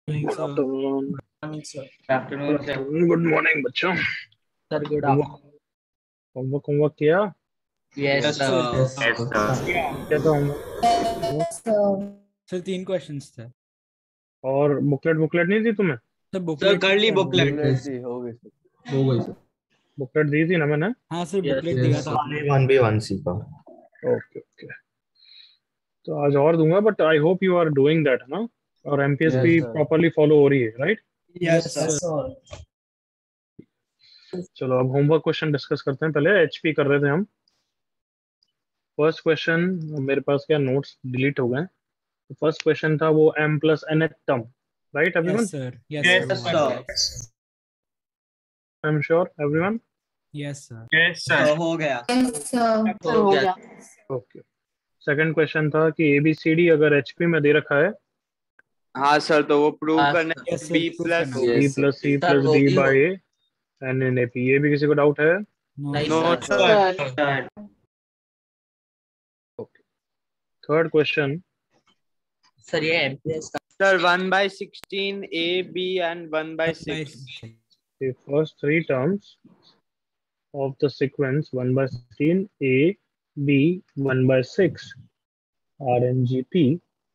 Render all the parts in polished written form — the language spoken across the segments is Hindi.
Morning, Good sir. afternoon. Morning, sir. Good Afternoon, sir. afternoon. Good morning, बच्चों. Sir, good homework afternoon. Homework किया? Yes, Yes, sir. sir. Yes, sir. क्या था होमवर्क? सर 3 क्वेश्चंस थे। और बुकलेट नहीं दी तुम्हें? सर Sir, बुकलेट कर ली हो बुकलेट। गई। हो गई सर। हो गई सर। बुकलेट दी थी ना मैंने? हाँ सर Yes, बुकलेट yes, दिया sir. था। only 1B 1C का। ओके ओके, तो आज और दूंगा, but I hope you are doing that ना, और MPSP Yes, sir. Properly follow हो रही है, right? Yes Yes, sir. sir. चलो अब होमवर्क क्वेश्चन डिस्कस करते हैं। पहले एचपी कर रहे थे हम। फर्स्ट क्वेश्चन, मेरे पास क्या नोट्स डिलीट हो गए। फर्स्ट क्वेश्चन था वो m plus n term, right everyone? Yes sir. Yes Yes, sir. sir. I am sure everyone. Yes sir. Yes, sir. हो गया। हो गया। ओके। सेकंड क्वेश्चन था कि एबीसीडी अगर एचपी में दे रखा है, हाँ सर, तो वो प्रूव हाँ, करने sir. Yes sir. B plus करना है। B Yes, sir. Plus c Sir, plus वो डी भी हो। By n n a p. ये भी किसी को डाउट है? नो नहीं, no sir. sir. Sir. Sir Sir. Okay. Third question, sir ये MPS का sir 1/16 a b and 1/6। the first three terms of the sequence 1 by 16 a b 1 by 6 are in gp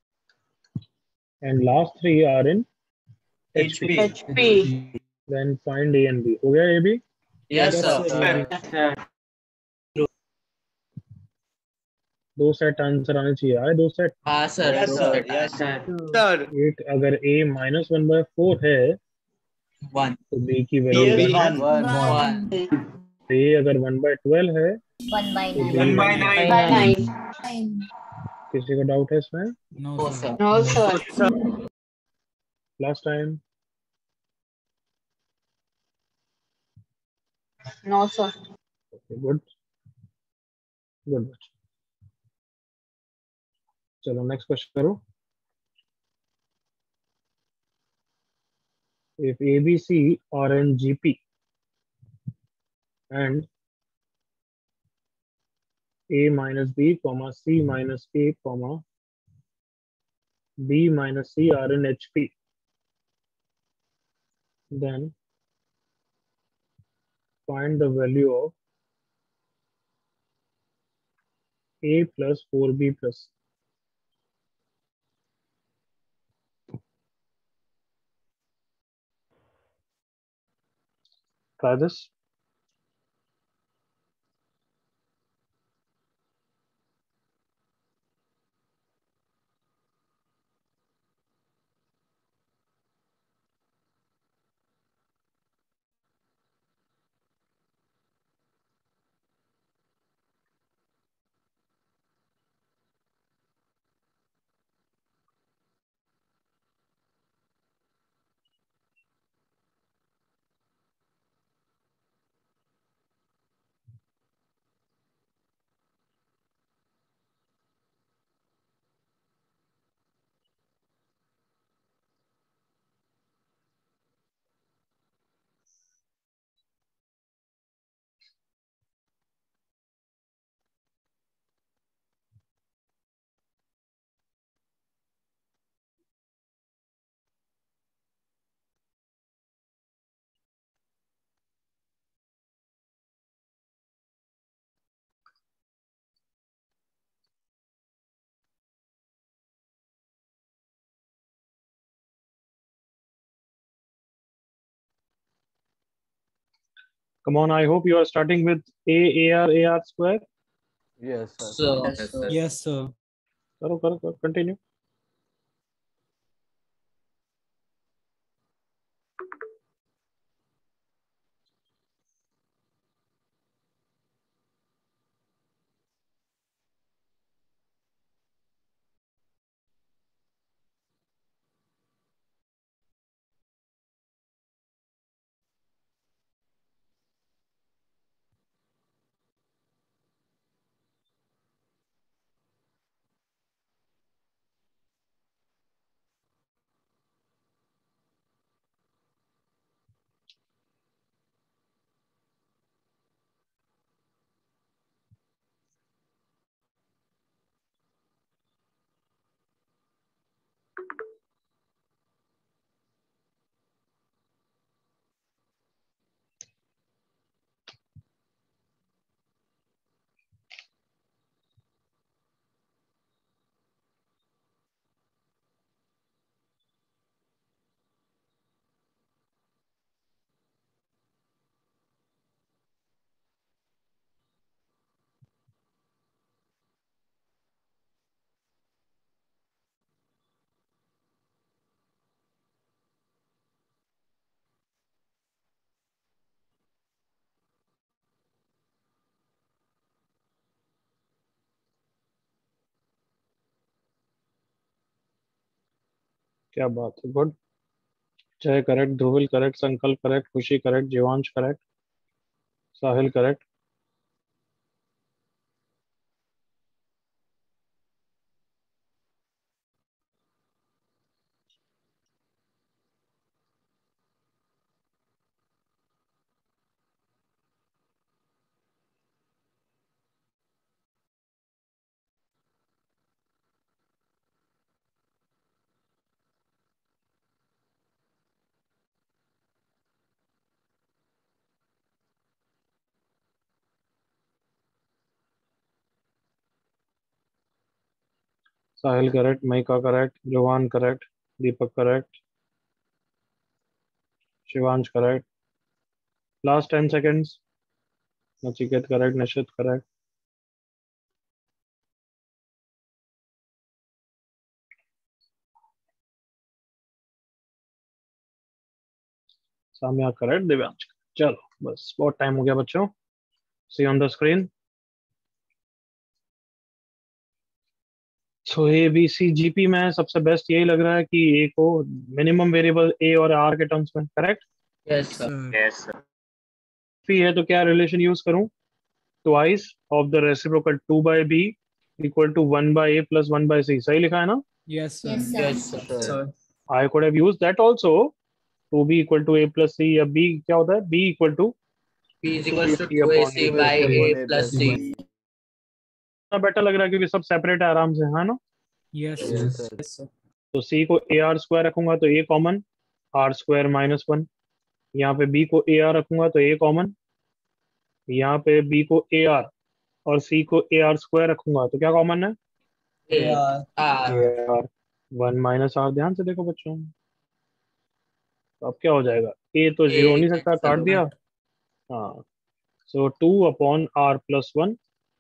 and last three are in hp. HP. HP Then find a and b. हो गया ये भी? Yes, yes sir. सर। ये भी। सर दो सेट आंसर आने चाहिए। आए दो सेट? हाँ सर। यस दो सर, set यस है। सर। एक अगर a माइनस 1/4 है 1. तो b की बी वैल्यू इज वन है। 1। 1. a अगर 1/12 है तो b 1/9। by 9. किसी को डाउट है इसमें? No No, sir. sir. No, sir. Sir last time? No, sir. Good good. चलो नेक्स्ट क्वेश्चन करो। If ABC are in GP and A minus B, comma C minus A, comma B minus C are in HP, then find the value of A plus 4B plus. Try this. Come on, I hope you are starting with AR square. Yes, sir. So, Yes, sir. Yes sir. करो करो करो, continue. क्या बात है, good. Jay correct, Dhruvil correct, Sankalp correct, Khushi correct, Jeevansh correct, Sahil correct. Sahil correct, Mahika correct, Jovan correct, Deepak correct, Shivansh correct. Last 10 seconds। Nachiket correct, Nishit correct. Saamya correct, Divyansh. चलो बस बहुत टाइम हो गया बच्चों। See on the screen. So a b c GP में सबसे बेस्ट यही लग रहा है कि ए को मिनिमम वेरिएबल ए और आर के टर्म्स में, correct. Yes sir. Sir. Yes, sir. P है तो क्या रिलेशन यूज करूं? Twice of the reciprocal 2/b equal to 1/a plus 1/c। सही लिखा है ना? Yes, sir. Yes, sir. Yes sir. I could have use that also, 2b equal to a plus c, या b क्या होता है, b equal to P is equals to C upon 2AC A by plus A A plus plus C. C. Better लग रहा है क्योंकि सब सेपरेट है आराम से, है ना? Yes, Yes, sir. sir. Yes, sir. तो c को ए आर स्क्वायर रखूंगा तो a common, r square minus 1। यहाँ पे b को ए आर रखूंगा तो a कॉमन, यहाँ पे b को ए आर और c को ए आर स्क्वायर रखूंगा तो क्या कॉमन है? A R. आर। 1 - r, ध्यान से देखो बच्चों। तो अब क्या हो जाएगा, a तो जीरो हो A नहीं सकता, cancel काट हो दिया। गया। हाँ, सो 2/r+1,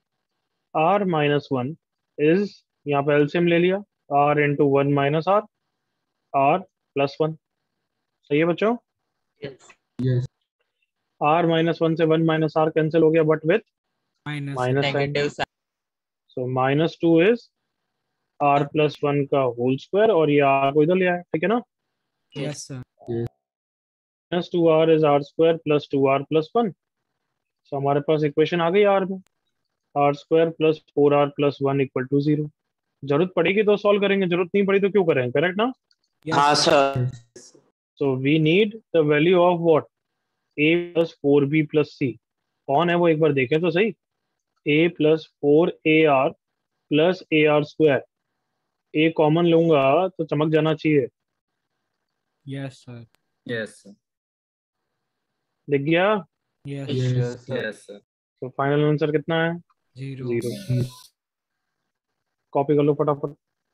r-1 इज, यहाँ पे एलसीएम ले लिया, r इंटू 1 - r, r+1। सही है बच्चों? Yes. r-1 से 1 - r कैंसिल हो गया, but with Minus. Minus sign. Negative sign. So -2 is r+1 का होल स्क्वायर, और ये r को इधर ले आया, ठीक है ना? Yes, sir. -2r is r² plus 2r+1। So हमारे पास इक्वेशन आ गई r में, r² plus 4r+1 equal to 0। जरूरत पड़ेगी तो सॉल्व करेंगे, जरूरत नहीं पड़ी तो क्यों करें, करेक्ट ना? Yes, हाँ sir. Sir. So we need the value of what, a plus 4b plus c। कौन है वो, एक बार देखें तो सही। a plus 4ar plus ar²। a common लूंगा तो चमक जाना चाहिए, Yes, sir. Yes, sir. दिख गया? Yes. Yes, sir. Yes, sir. तो फाइनल आंसर कितना है? 0. 0। कॉपी कर लो फटाफट।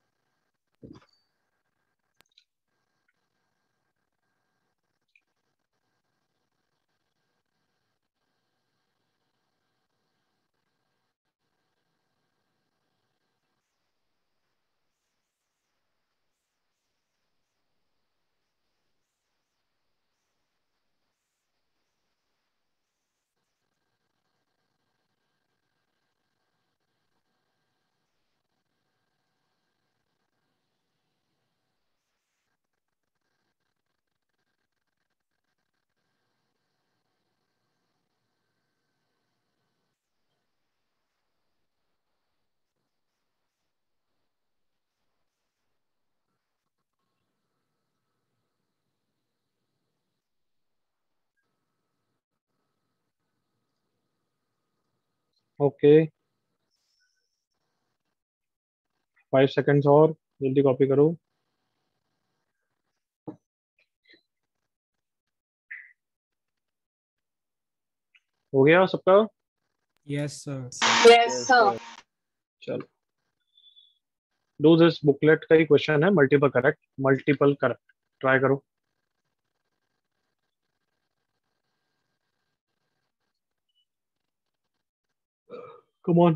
ओके, 5 सेकंड्स और, जल्दी कॉपी करो। हो गया सबका? Yes, sir. Yes, sir. चलो, डू दिस बुकलेट का ही क्वेश्चन है, multiple correct, multiple correct, try करो। Come on.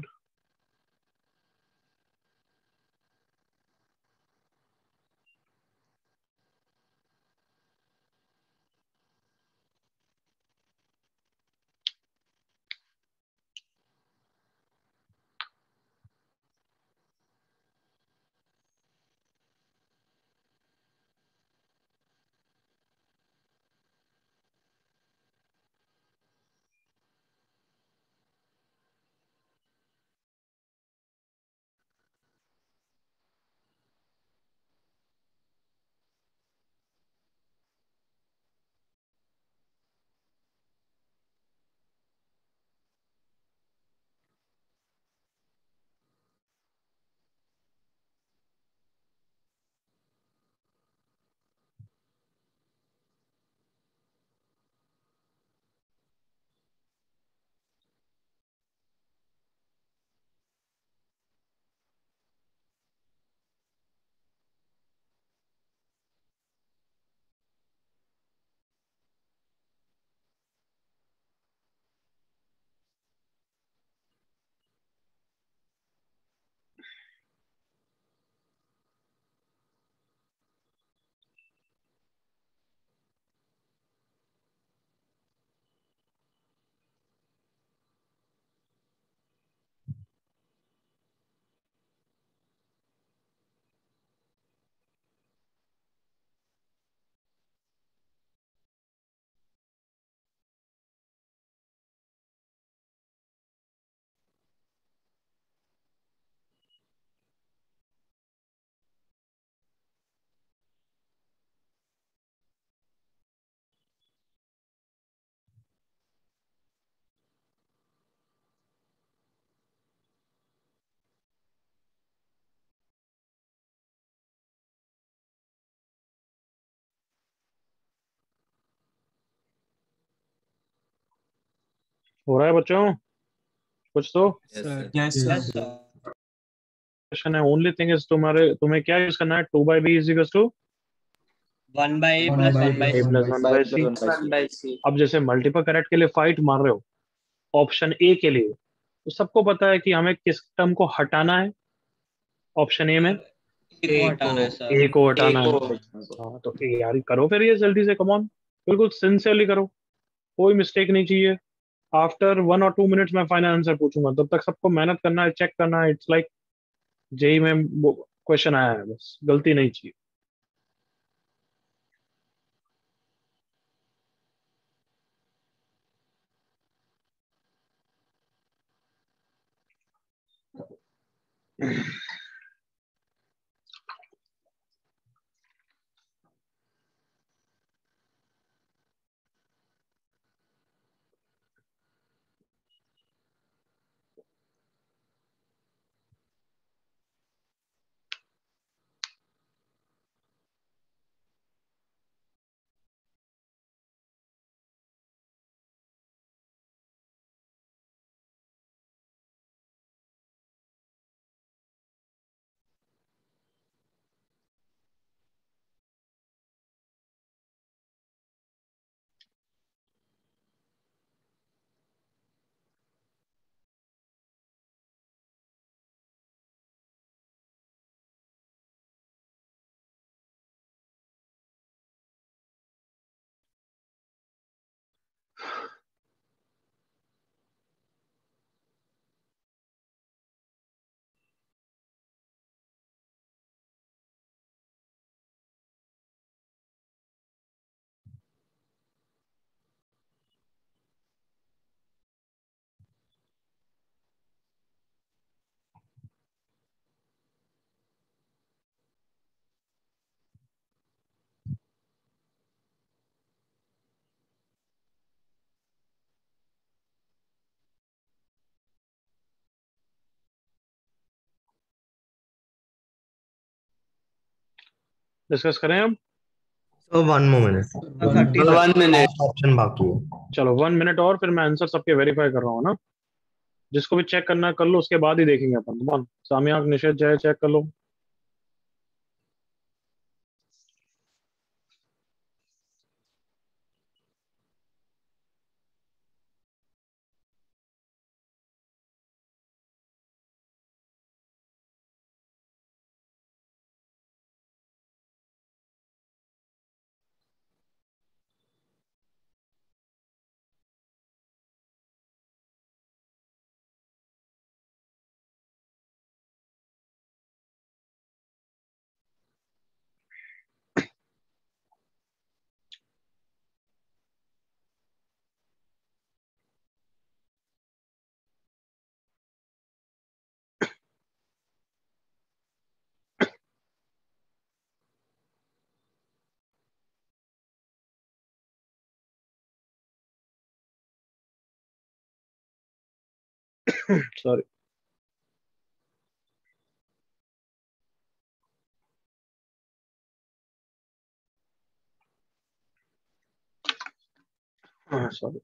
हो रहा है बच्चों कुछ तो? sir. Yes, sir. क्वेश्चन है ओनली थिंग इज तुम्हें क्या यूज करना है? 2/b is equal to 1 by A plus 1 by a C. plus 1/c। 1 by C. अब जैसे मल्टीपल करेक्ट के लिए फाइट मार रहे हो ऑप्शन ए के लिए, तो सबको पता है कि हमें किस टर्म को हटाना है ऑप्शन ए में? A को हटाना है सर। ए को हटाना है। को हाँ तो ए यार करो फिर ये जल्दी से, कम ऑन, बिल्कुल सिंसियरली करो, कोई मिस्टेक नहीं चाहिए। आफ्टर 1 और 2 मिनट्स मैं फाइनल आंसर पूछूंगा, तब तक सबको मेहनत करना है, चेक करना है। इट्स लाइक जेई में क्वेश्चन आया है, बस गलती नहीं चाहिए। डिस्कस करें अब? So 1 more minute. 30 1 minute. Option बाकी है। चलो 1 मिनट और, फिर मैं आंसर सबके वेरीफाई कर रहा हूँ ना। जिसको भी चेक करना है कर लो, उसके बाद ही देखेंगे अपन। कौन सामिया निषेध जय चेक कर लो। सॉरी। हाँ सॉरी।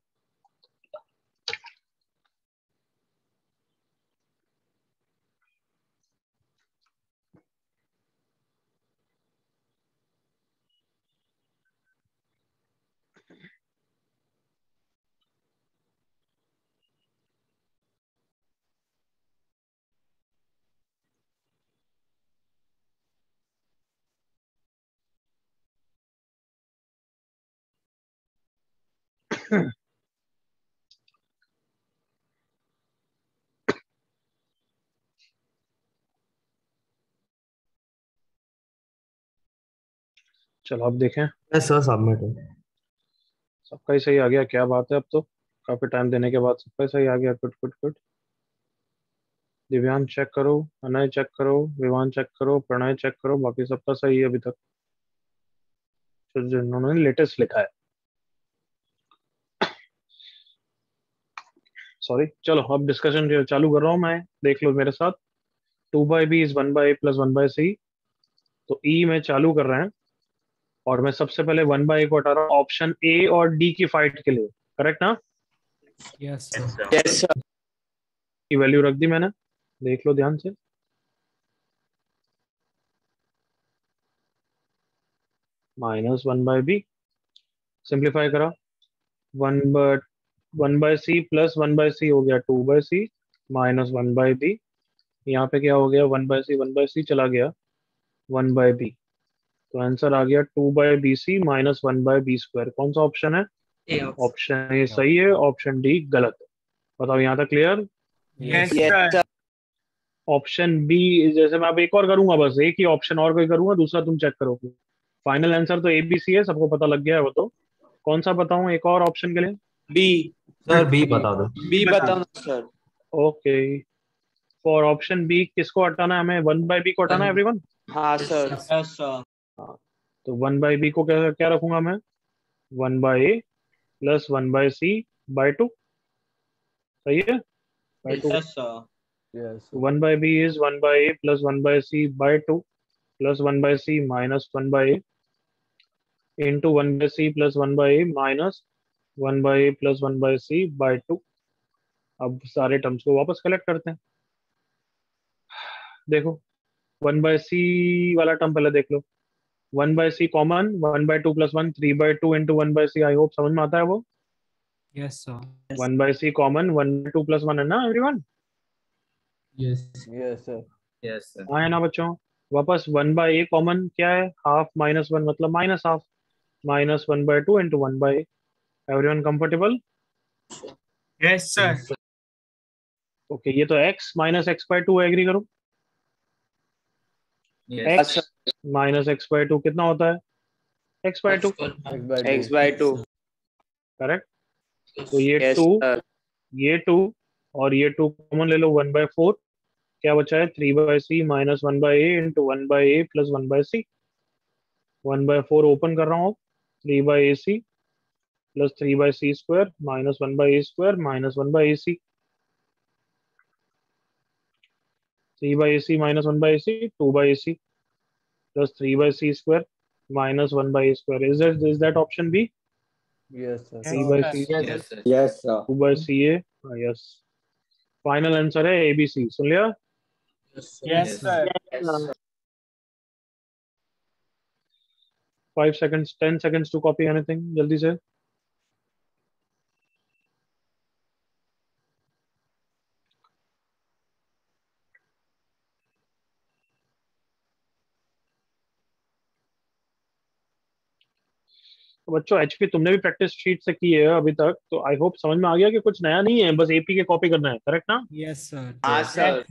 चलो अब देखें। यस सर, सबमिट है। सबका ही सही आ गया, क्या बात है। अब तो काफी टाइम देने के बाद सबका ही सही आ गया। Good good good. Divyansh check करो, अनय चेक करो, विवान चेक करो, प्रणय चेक करो, बाकी सबका सही है अभी तक जो जिन्होंने लेटेस्ट लिखा है। सॉरी। चलो अब डिस्कशन चालू कर रहा हूँ मैं, देख लो मेरे साथ। 2/b is 1/a plus 1/c। तो ई में चालू कर रहे हैं, और मैं सबसे पहले 1/a को हटा रहा हूँ ऑप्शन ए और डी की फाइट के लिए। करेक्ट ना? Yes, sir. Yes, sir. की वैल्यू रख दी मैंने, देख लो ध्यान से। -1/b सिंप्लीफाई करा, 1/c प्लस 1/c हो गया 2/c -1/b। यहाँ पे क्या हो गया, 1/c चला गया 1/b, तो आंसर आ गया 2/bc -1/b²। कौन सा ऑप्शन है? ऑप्शन ए सही है, ऑप्शन डी गलत है। बताओ यहाँ तक clear? Yes, sir. Option B, जैसे मैं अब एक और करूंगा, बस एक ही ऑप्शन और कोई करूंगा, दूसरा तुम चेक करोगे। फाइनल आंसर तो ABC है, सबको पता लग गया है वो तो। कौन सा बताऊं एक और ऑप्शन के लिए? B. सर बी बता दो। B बताओ sir. Okay, for option B किसको हटाना है हमें? 1/b को हटाना है एवरीवन। हाँ सर। Yes, sir. तो 1/b को क्या क्या रखूंगा मैं? 1/a प्लस 1/c/2, सही है? by 2। Yes, sir. 1/b is 1/a plus 1/c/2 plus 1/c minus 1/a into 1/c plus 1/a minus 1/a plus 1/c/2। अब सारे टर्म्स को वापस कलेक्ट करते हैं। देखो 1/c वाला टर्म पहले देख लो। 1/c common, 1/2 plus 1 3/2 into 1/c। I hope समझ में आता है वो। Yes, sir. 1/c common 1/2 plus 1 है ना एवरीवन? Yes. हाँ है ना बच्चों? वापस 1/a कॉमन क्या है? हाफ माइनस 1 मतलब minus half, -1/2 into 1/a। Everyone comfortable? Yes, sir. Okay, ये तो x माइनस x/2 एग्री करो। Yes, x माइनस x/2 कितना होता है? x/2, X/2. करेक्ट। तो ये Yes, 2, sir. ये 2 और ये 2 कॉमन ले लो, 1/4 क्या बचा है? 3/c minus 1/a into 1/a plus 1/c। 1/4 open कर रहा हूँ, 3/ac plus 3/c² minus 1/a² minus 1/ac। 3/ac minus 1/ac 2/ac plus 3/c² minus 1/a²। Is that option B? Yes, sir. 3/c Yes, sir. 2/ca। Yes, final answer है ABC। सुन लिया? Yes, sir. 5 seconds 10 seconds to copy anything, जल्दी से। तो बच्चों HP तुमने भी प्रैक्टिस शीट से की है अभी तक, तो आई होप समझ में आ गया कि कुछ नया नहीं है, बस AP के कॉपी करना है, करेक्ट ना? Yes, sir. हाँ सर।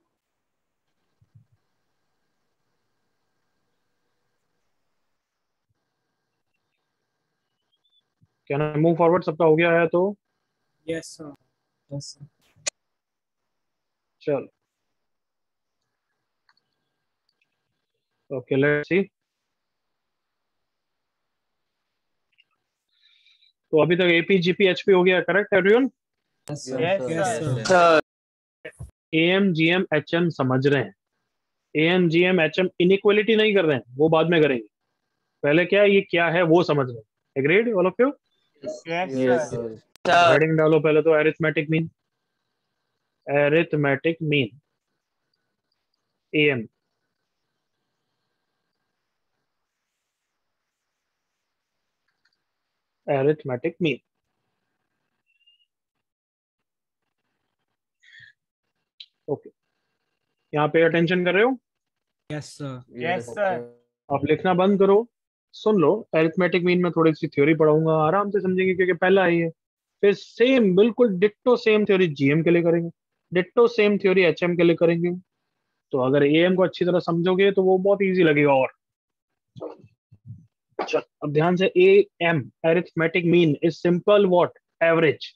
क्या ना मूव फॉरवर्ड, सबका हो गया है तो Yes, sir. Yes, sir. चल ओके, लेट्स सी। तो अभी तक AP GP HP हो गया, correct everyone? Yes, sir. Yes, Yes, sir. sir. Sir. AM GM HM समझ रहे हैं। AM GM HM इनइक्वालिटी नहीं कर रहे हैं, वो बाद में करेंगे। पहले क्या है, ये क्या है वो समझ रहे हैं। Agreed all of you? Yes, Yes, sir. sir. Sir. Heading डालो पहले तो, arithmetic mean. Arithmetic mean AM। Arithmetic mean. Okay, यहाँ पे अटेंशन कर रहे हो? Yes, sir. Yes, sir. आप लिखना बंद करो, सुन लो। अरिथमेटिक मीन में थोड़ी सी थ्योरी पढ़ाऊंगा, आराम से समझेंगे क्योंकि पहला ही है। फिर सेम बिल्कुल डिट्टो सेम थ्योरी GM के लिए करेंगे, डिट्टो सेम थ्योरी HM के लिए करेंगे। तो अगर AM को अच्छी तरह समझोगे तो वो बहुत इजी लगेगा। और चल अब ध्यान से, AM arithmetic mean is simple what? Average.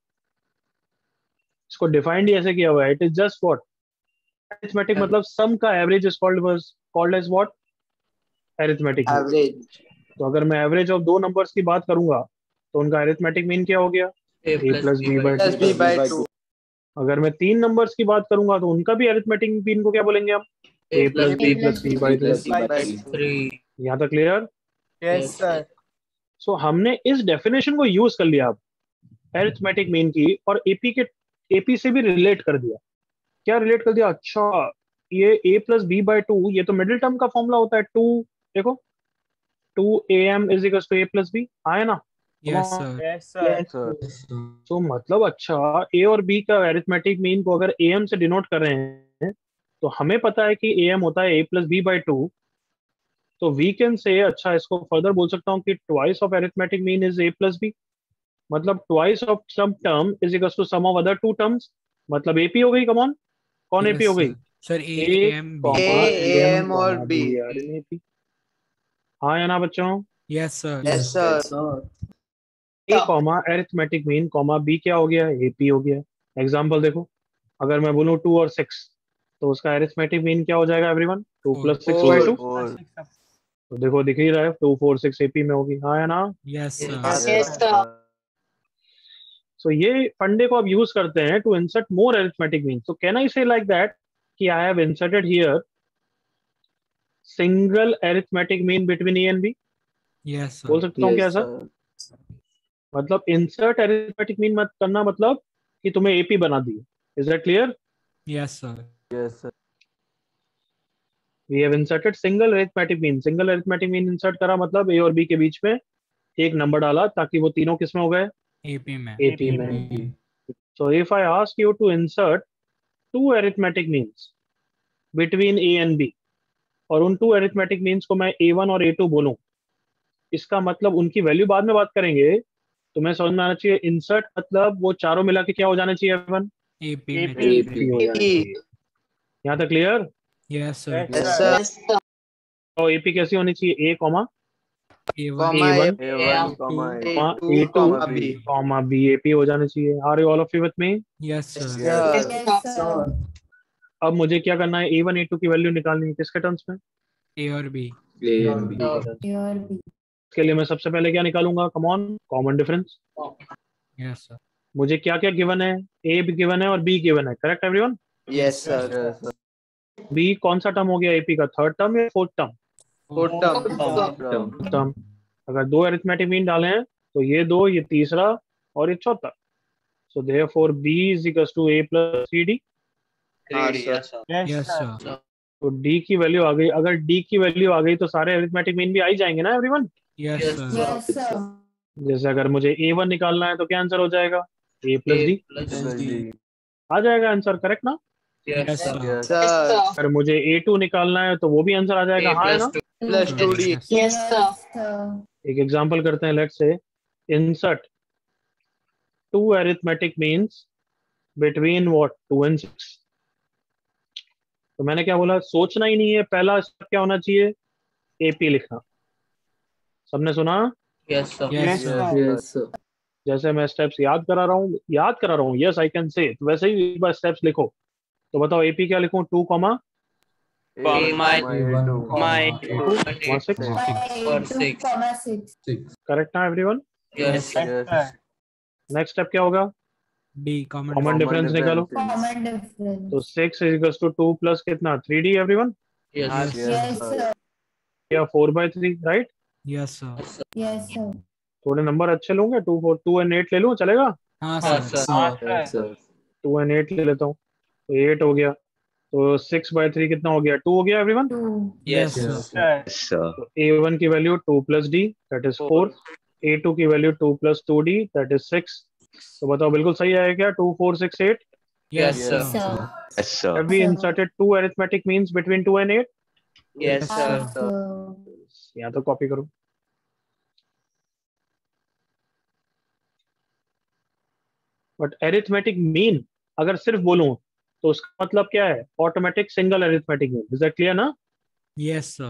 इसको डिफाइंड ऐसे किया हुआ है, it is just what? Arithmetic मतलब सम का average is called as what? Arithmetic mean. Average. तो अगर मैं एवरेज ऑफ दो नंबर्स की बात करूंगा तो उनका अरिथमेटिक मीन क्या हो गया? A plus Plus B by 2. अगर मैं तीन नंबर्स की बात करूंगा तो उनका भी अरिथमेटिक मीन को क्या बोलेंगे हम? A plus B plus C by 3। यहाँ तक क्लियर? Yes, sir. सो हमने इस डेफिनेशन को यूज कर लिया। अब एरिथमेटिक मीन की और एपी से भी रिलेट कर दिया। क्या रिलेट कर दिया? अच्छा, ये a plus B by two, ये तो मिडिल टर्म का फॉर्मूला होता है। टू, देखो, 2am is equal to a plus B, आया ना? Yes, sir. Yes, sir. Yes, sir. तो मतलब अच्छा, a और b का एरिथमेटिक मीन को अगर am से डिनोट कर रहे हैं तो हमें पता है कि am होता है a plus B by two. तो वी कैन से, अच्छा इसको फर्दर बोल सकता हूँ कि twice of arithmetic mean is a plus B, मतलब twice of sum term is equal to sum of other two terms, मतलब एपी हो गई। कमॉन, कौन एपी Yes, हो गई? sir. Sir, A, A M, B. Comma A, M M और comma B. B are in AP. हाँ या ना बच्चों? Yes, sir. Yes, sir. A comma arithmetic mean comma B क्या हो गया? एपी हो गया। एग्जाम्पल देखो, अगर मैं बोलूँ 2 और 6, तो उसका एरिथमेटिक मीन क्या हो जाएगा everyone? 2 Four. Plus 6 by 2। Four. तो देखो दिख ही रहा है, 2 4 6 एपी में होगी। हाँ या ना? Yes, sir. Yes, sir. सो ये फंडे को अब यूज करते हैं to insert more arithmetic mean. So can I say like that कि I have inserted here single arithmetic mean between A and B? Yes, बोल sir. सकता हूँ क्या Yes, सर? sir. मतलब इंसर्ट एरिथमेटिक मीन मत करना, मतलब कि तुम्हें एपी बना दी। Is that clear? Yes, sir. Yes, sir. We have inserted single arithmetic mean. Single arithmetic mean insert करा मतलब ए और बी के बीच में एक नंबर डाला ताकि वो तीनों किसमें हो गए? AP में. एपी में। So if I ask you to insert two arithmetic means between A and B, और उन टू अरिथमेटिक मीन्स को मैं A1 और A2 बोलूं, इसका मतलब उनकी वैल्यू बाद में बात करेंगे, तो मैं समझ में आना चाहिए इंसर्ट मतलब वो चारों मिला के क्या हो जाना चाहिए एवन? AP में. AP. एपी हो जाना चाहिए। यहाँ तक clear? Yes, sir. Yes, sir. Yes, sir. तो एपी कैसी होनी चाहिए? A comma A1. Comma A1 A1, comma A2, A2, comma B. Comma B AP हो जाना चाहिए। Are you all of you with me? Yes, sir. Yes, Yes, sir. अब मुझे क्या करना है? A1 A2 की वैल्यू निकालनी है किसके टर्म्स में? A और B. A and B. Your B. इसके लिए मैं सबसे पहले क्या निकालूंगा? Come on, common difference. Yes, sir. मुझे क्या क्या गिवन है? ए भी गिवन है और बी गिवन है, correct everyone? yes, sir. Yes, sir. B कौन सा टर्म हो गया एपी का? थर्ड टर्म या fourth term? Fourth term. Term. Term. अगर दो अरिथमेटिक मीन डाले हैं तो ये दो, ये तीसरा और ये चौथा। So therefore B is equal to A plus C D. हाँ, sir. Yes, sir. तो डी की वैल्यू आ गई। अगर डी की वैल्यू आ गई तो सारे अरिथमेटिक मीन भी आ ही जाएंगे ना everyone? Yes, sir. Yes, sir. जैसे अगर मुझे A1 निकालना है तो क्या आंसर हो जाएगा? A plus D Plus D. आ जाएगा आंसर, करेक्ट ना? Yes, sir. Yes. Sir. अगर मुझे A2 निकालना है तो वो भी आंसर आ जाएगा। हाँ है ना? Plus 2D. Yes. Yes, sir. एक एग्जांपल करते हैं, let's say insert two arithmetic means between what 2 and 6। तो मैंने क्या बोला? सोचना ही नहीं है, पहला स्टेप क्या होना चाहिए? एपी लिखना। सबने सुना? Yes, Yes, sir. sir. Yes, sir. जैसे मैं स्टेप्स याद करा रहा हूँ, यस आई कैन से, तो वैसे ही एक बार स्टेप्स लिखो। तो बताओ एपी क्या लिखूं? 2 comma Comma A2. comma 6, Two, comma six. Correct ना everyone? yes, Yes. Next step क्या होगा? B. Common. कॉमन डिफरेंस निकालो। Common तो difference. 6 is equal to 2 plus कितना? 3D everyone, Yes. Yes, sir. या 4/3, right? Yes, sir. Yes, sir. थोड़े नंबर अच्छे लूंगे, 2 4 2 and 8 ले लूं, चलेगा? हाँ, हाँ, sir. sir. Yes, sir. 2 and 8 ले लेता हूँ, तो 8 हो गया। तो 6/3 कितना हो गया? 2 हो गया everyone. Two. Yes, Yes, sir. sir. तो A1 की वैल्यू 2 plus D that is 4, A2 की वैल्यू 2 प्लस 2D दैट इज 6। तो बताओ बिल्कुल सही आएगा क्या? 2 4 6 8। Yes, Yes, sir. sir. Sir. Yes, sir. Have we Sir. inserted two arithmetic means between 2 and 8? Yes, sir. Sir. यहाँ तो कॉपी करो। बट अरिथमेटिक मीन अगर सिर्फ बोलूं तो उसका मतलब क्या है? Automatic single arithmetic mean. Is that clear ना? Yes, sir.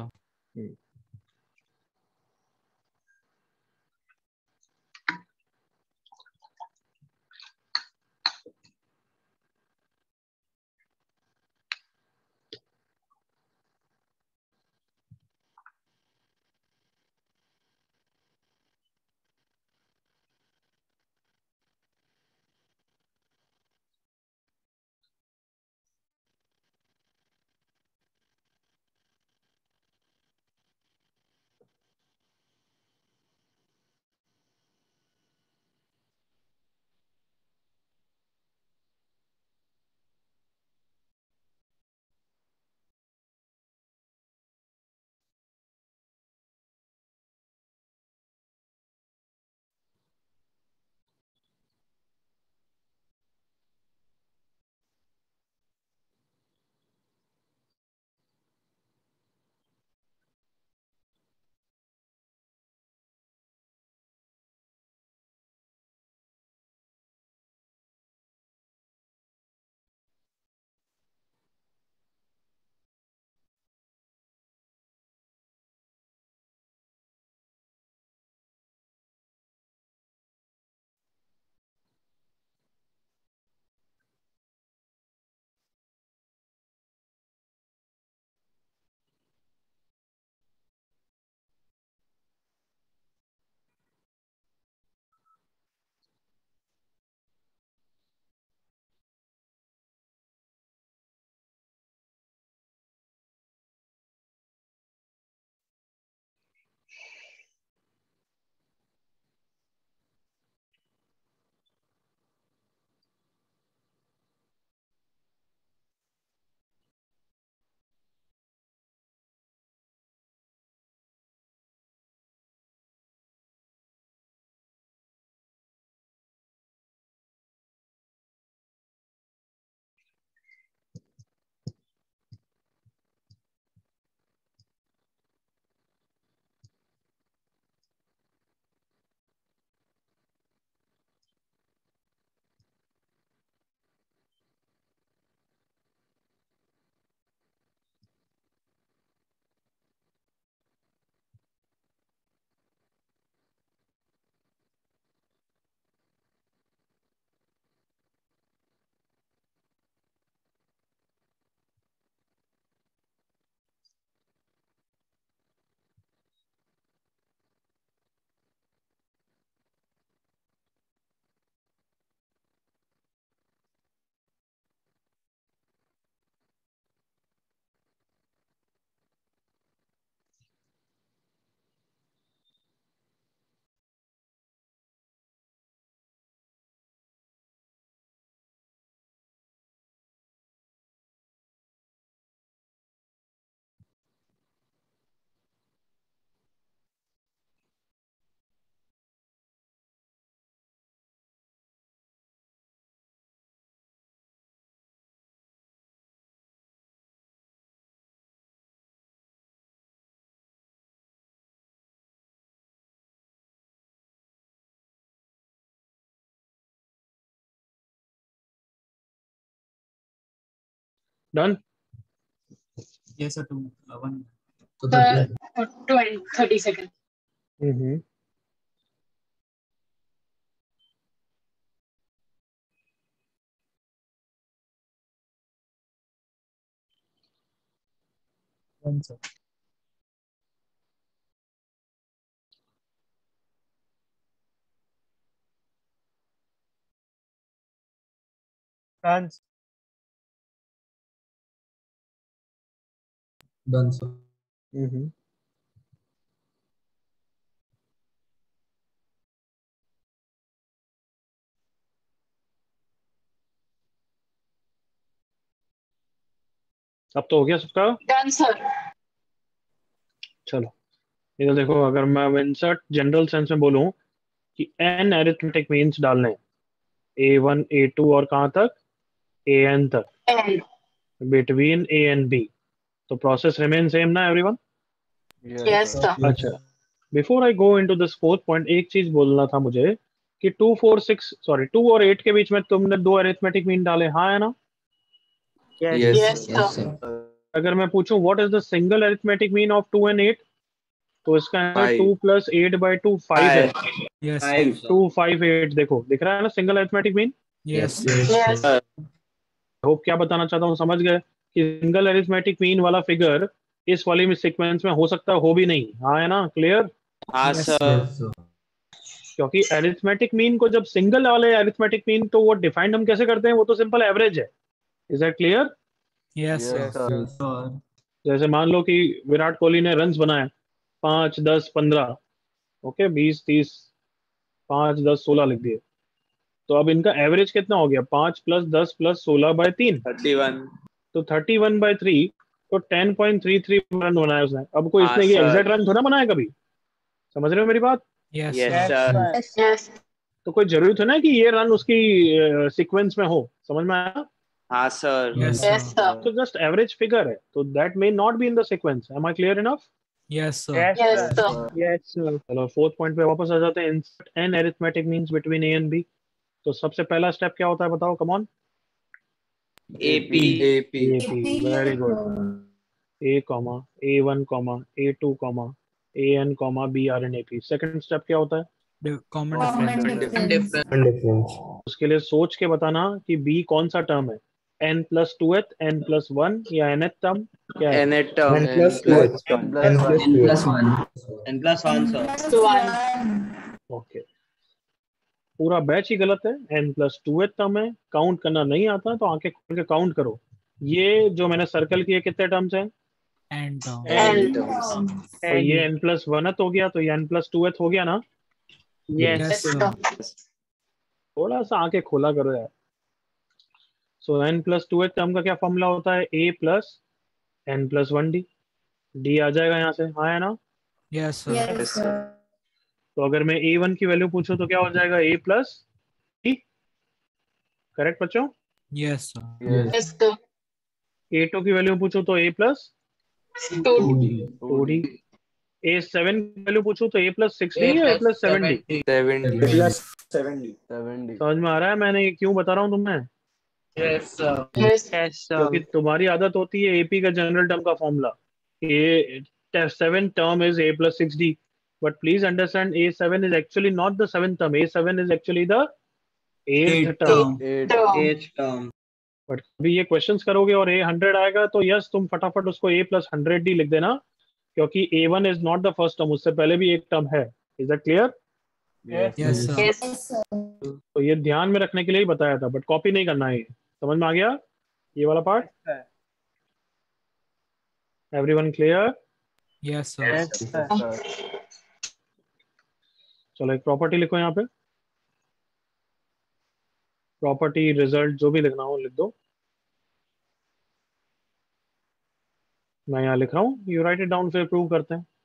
Done. Yes, sir. 1. तो Sir, 20, 30 seconds. Hmm. One, sir. France. Done sir. Hmm. अब तो हो गया सबका. Done, sir. चलो इधर देखो, अगर मैं इंसर्ट जनरल सेंस में बोलूं कि एन अरिथमेटिक मीन्स डालने, A1 A2 और कहाँ तक, AN तक, And between A and B, तो प्रोसेस रिमेन सेम ना एवरीवन. yes, sir. अच्छा, before I go into this fourth point, एक चीज बोलना था मुझे कि 2 और 8 के बीच में तुमने 2 अरिथमेटिक मीन डाले, हाँ है ना. Yes. Yes, Yes, sir. sir. अगर मैं पूछूं what is the single arithmetic mean of 2 and 8, तो इसका आंसर 2 + 8/2 5 है. Yes, sir. 2 5 8, देखो दिख रहा है ना single arithmetic mean. Yes, Yes. Hope क्या बताना चाहता हूँ समझ गए कि सिंगल अरिथमेटिक मीन वाला फिगर इस वाली में सीक्वेंस में हो सकता हो भी नहीं, हाँ है ना, क्लियर. हाँ Yes, sir. Yes sir. क्योंकि अरिथमेटिक मीन को जब सिंगल वाले अरिथमेटिक मीन, तो वो डिफाइंड हम कैसे करते हैं, वो तो सिंपल एवरेज है. Is that clear. Yes, Yes, sir. sir. Sir. जैसे मान लो कि विराट कोहली ने रन्स बनाए 5 10 15, ओके 20 30, 5 10 16 लिख दिए, तो अब इनका एवरेज कितना हो गया, 5 + 10 + 16/3, 31. तो 31/3, तो 10.33 रन बनाया उसने. अब कोई हाँ इसने ये सर. एग्जैक्ट रन थोड़ा बनाया कभी, समझ रहे हो मेरी बात. Yes, Yes sir. sir. Yes. तो कोई जरूरी था ना कि ये रन उसकी सीक्वेंस में हो, समझ में आया. हाँ sir. Yes, Yes, sir. sir. तो जस्ट एवरेज फिगर है, तो that may not be in the sequence. Am I clear enough. Yes, sir. Yes Yes, sir. sir. Yes sir. चलो फोर्थ पॉइंट पे वापस आ जाते हैं. Insert n arithmetic means between A and B. तो सबसे पहला स्टेप क्या होता है बताओ, come on. AP. AP. AP, very good. A comma A1 comma A2 comma AN comma B are in AP. Second step क्या होता है, Common Common difference. difference. Difference. उसके लिए सोच के बताना कि B कौन सा टर्म है, n+2th, n+1 या nth टर्म क्या है. N term. N N plus plus 2h. N N plus plus one. 2h. N plus One. one. Okay, पूरा बैच ही गलत है. n+2th टर्म है, काउंट करना नहीं आता तो आंखें खोल के काउंट करो. ये जो मैंने सर्कल किए कितने टर्म्स हैं, And term. And Terms. तो ये n+1th हो गया, तो ये n+2th हो गया ना. Yes. Yes, yes, sir. sir. थोड़ा सा आंखें खोला करो यार. सो n+2th टर्म का क्या फॉर्मूला होता है, a + n+1d. d आ जाएगा यहाँ से, हाँ है ना. Yes, sir. Yes, sir. तो अगर मैं a1 की वैल्यू पूछूं तो क्या हो जाएगा, a + d. करेक्ट बच्चों. Yes, sir. Yes. Yes, sir. a2 की वैल्यू पूछूं तो a + 2. 2d. 2d. a7 की वैल्यू पूछूं तो a + 6d या a + 7d. 70. 70. समझ में आ रहा है मैंने ये क्यों बता रहा हूँ तुम्हें, Yes. Yes क्योंकि sir. तुम्हारी आदत होती है एपी का जनरल टर्म का formula, A 7 term is a + 6d. But please understand, a7 is actually not the 7th term, a7 is actually the 8th Eight टर्म. term. 8. Term. बट अभी ये क्वेश्चंस करोगे और a100 आएगा तो यस तुम फटाफट उसको a + 100d लिख देना, क्योंकि a1 is not the first term, उससे पहले भी एक टर्म है. Is that clear. Yes. Yes, sir. Yes. Yes, sir. तो ये ध्यान में रखने के लिए ही बताया था, बट कॉपी नहीं करना है. ये समझ में आ गया ये वाला part. Everyone clear. Yes, sir. Yes sir. Sir. चलो एक प्रॉपर्टी लिखो यहाँ पे, प्रॉपर्टी रिजल्ट जो भी लिखना हो लिख दो. मैं यहाँ लिख रहा हूँ, यू राइट इट डाउन, फिर प्रूव करते हैं.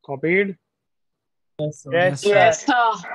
Copied? Yes, sir. Yes, Yes, sir.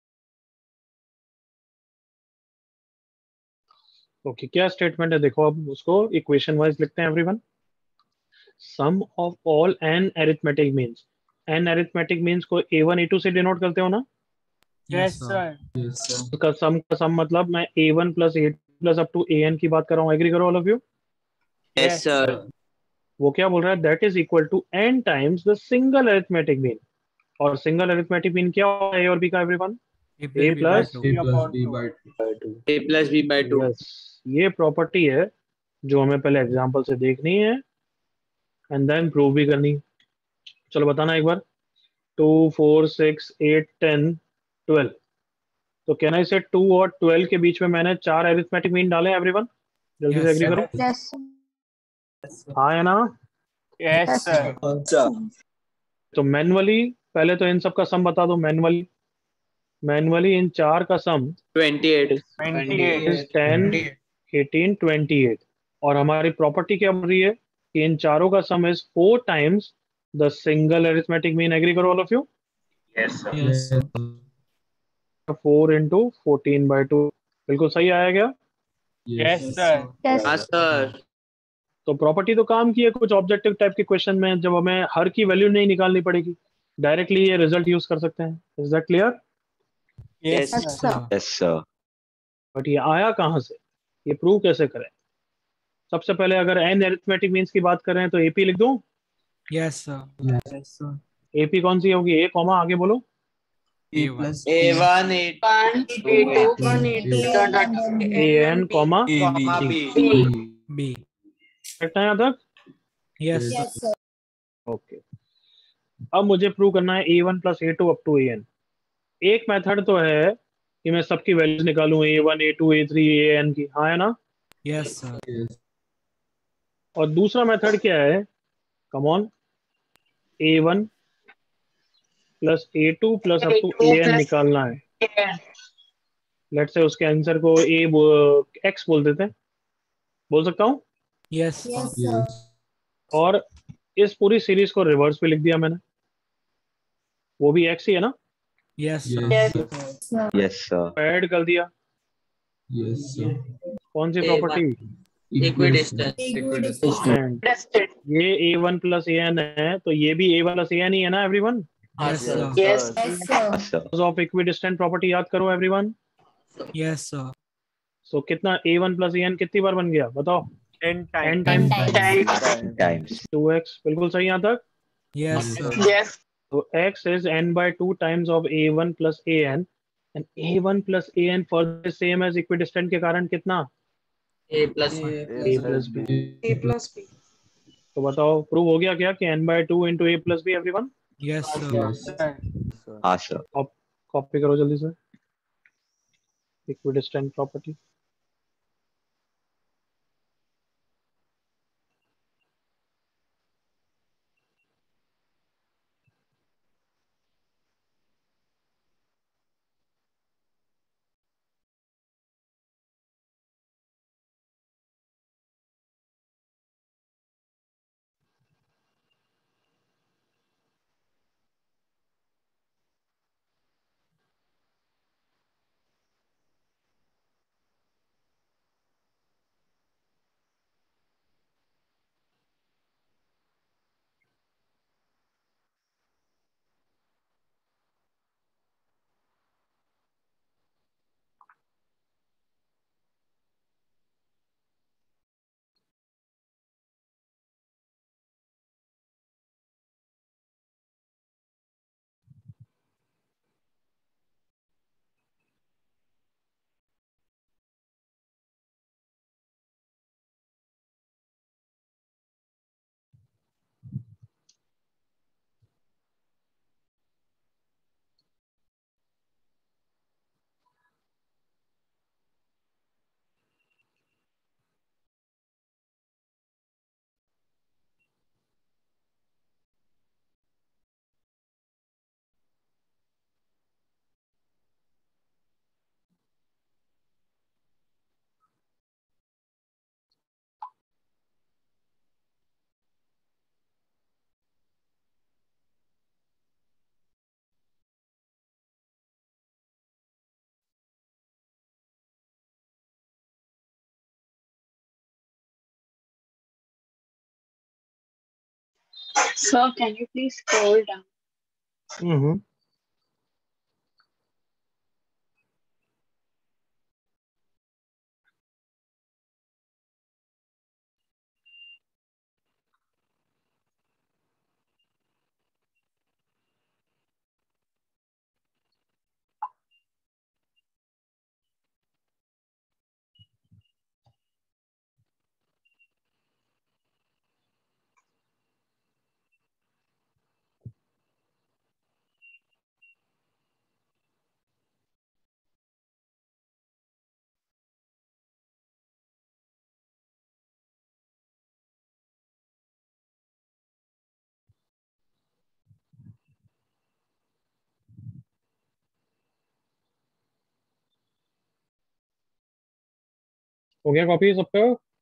Okay, क्या स्टेटमेंट है देखो, अब उसको इक्वेशन वाइज लिखते हैं everyone. Sum of all n arithmetic means, n arithmetic means को A1 A2 से डिनोट करते हो ना? yes, sir. उसका सम मतलब मैं A1 plus A2 plus up to AN की बात कर रहा हूँ। एग्री करो all of you? Yes, sir. वो क्या बोल रहा है? That is equal to n times the single arithmetic mean. और सिंगल अरिथमेटिक मीन क्या होता है? A और B का everyone? A A plus plus B by 2. plus B by 2. A plus B by 2. Yes, ये प्रॉपर्टी है जो हमें पहले एग्जांपल से देखनी है एंड देन प्रूव भी करनी है। चलो बताना एक बार। 2 4 6 8 10 12, तो कैन आई से 2 और 12 के बीच में मैंने 4 अरिथमेटिक मीन डाले एवरीवन? जल्दी से Yes, एग्री sir. करो। Yes. हाँ या ना? Yes, sir. तो मैनुअली पहले तो इन सब का सम बता दो। मैनुअली इन चार का सम 28. 28. इज 10 18 28। और हमारी प्रॉपर्टी क्या बोल रही है कि इन चारों का sum is 4 times the single arithmetic mean. Agree करो all of you? Yes, sir. 4 into 14/2 बिल्कुल सही आया क्या? Yes, sir. Yes. हाँ sir. तो प्रॉपर्टी तो काम की है कुछ ऑब्जेक्टिव टाइप के क्वेश्चन में, जब हमें हर की वैल्यू नहीं निकालनी पड़ेगी, डायरेक्टली ये रिजल्ट यूज कर सकते हैं। Is that clear? Yes, Yes, sir. sir. Yes, sir. But ये आया कहाँ से? ये प्रूव कैसे करें? सबसे पहले अगर एन अरिथमेटिक मीन्स की बात करें तो एपी लिख दूं? Yes, sir. Yes, sir. AP कौन सी होगी? ए कॉमा आगे बोलो। A1. A1, A2, 1, A2, dot, dot, A N comma comma B. B. Correct है यहाँ तक? Yes, sir. Yes, sir. Okay, अब मुझे प्रूव करना है A1 plus A2 up to AN। एक मेथड तो है कि मैं सबकी वैल्यूज निकालूं A1 A2 A3 AN की, हाँ है ना? Yes, sir. और दूसरा मेथड क्या है? Come on, A1 plus A2 plus up to A2 AN plus निकालना है। AN. लेट्स से उसके आंसर को X बोल देते हैं, बोल सकता हूँ। Yes, sir. Yes, sir. और इस पूरी सीरीज को रिवर्स में लिख दिया मैंने, वो भी X ही है ना? Yes, sir. Yes. Sir. Yes, sir. Add कर दिया। कौन सी A1. Property? Equidistant. And Tested. ये A1 प्लस AN है, तो ये भी A1 प्लस AN ही है ना everyone? Yes, sir. Yes. Yes, sir. Yes, sir. Of equidistant property याद करो एवरीवन। Yes, sir. सो कितना A1 प्लस AN कितनी बार बन गया बताओ? 10 times. 10 10 times. times. Time. Times. 2x बिल्कुल सही यहाँ तक। Yes, sir. Yes. तो x is n/2 times of A1 plus AN and A1 plus AN further same as equidistant के कारण कितना? A plus A plus B। A plus B. तो बताओ प्रूव हो गया क्या कि n/2 into A plus B everyone? Yes, sir. Sir. हाँ sir. कॉपी करो जल्दी से equidistant property. Sir, can you please scroll down? हम्म हो गया कॉपी सबका?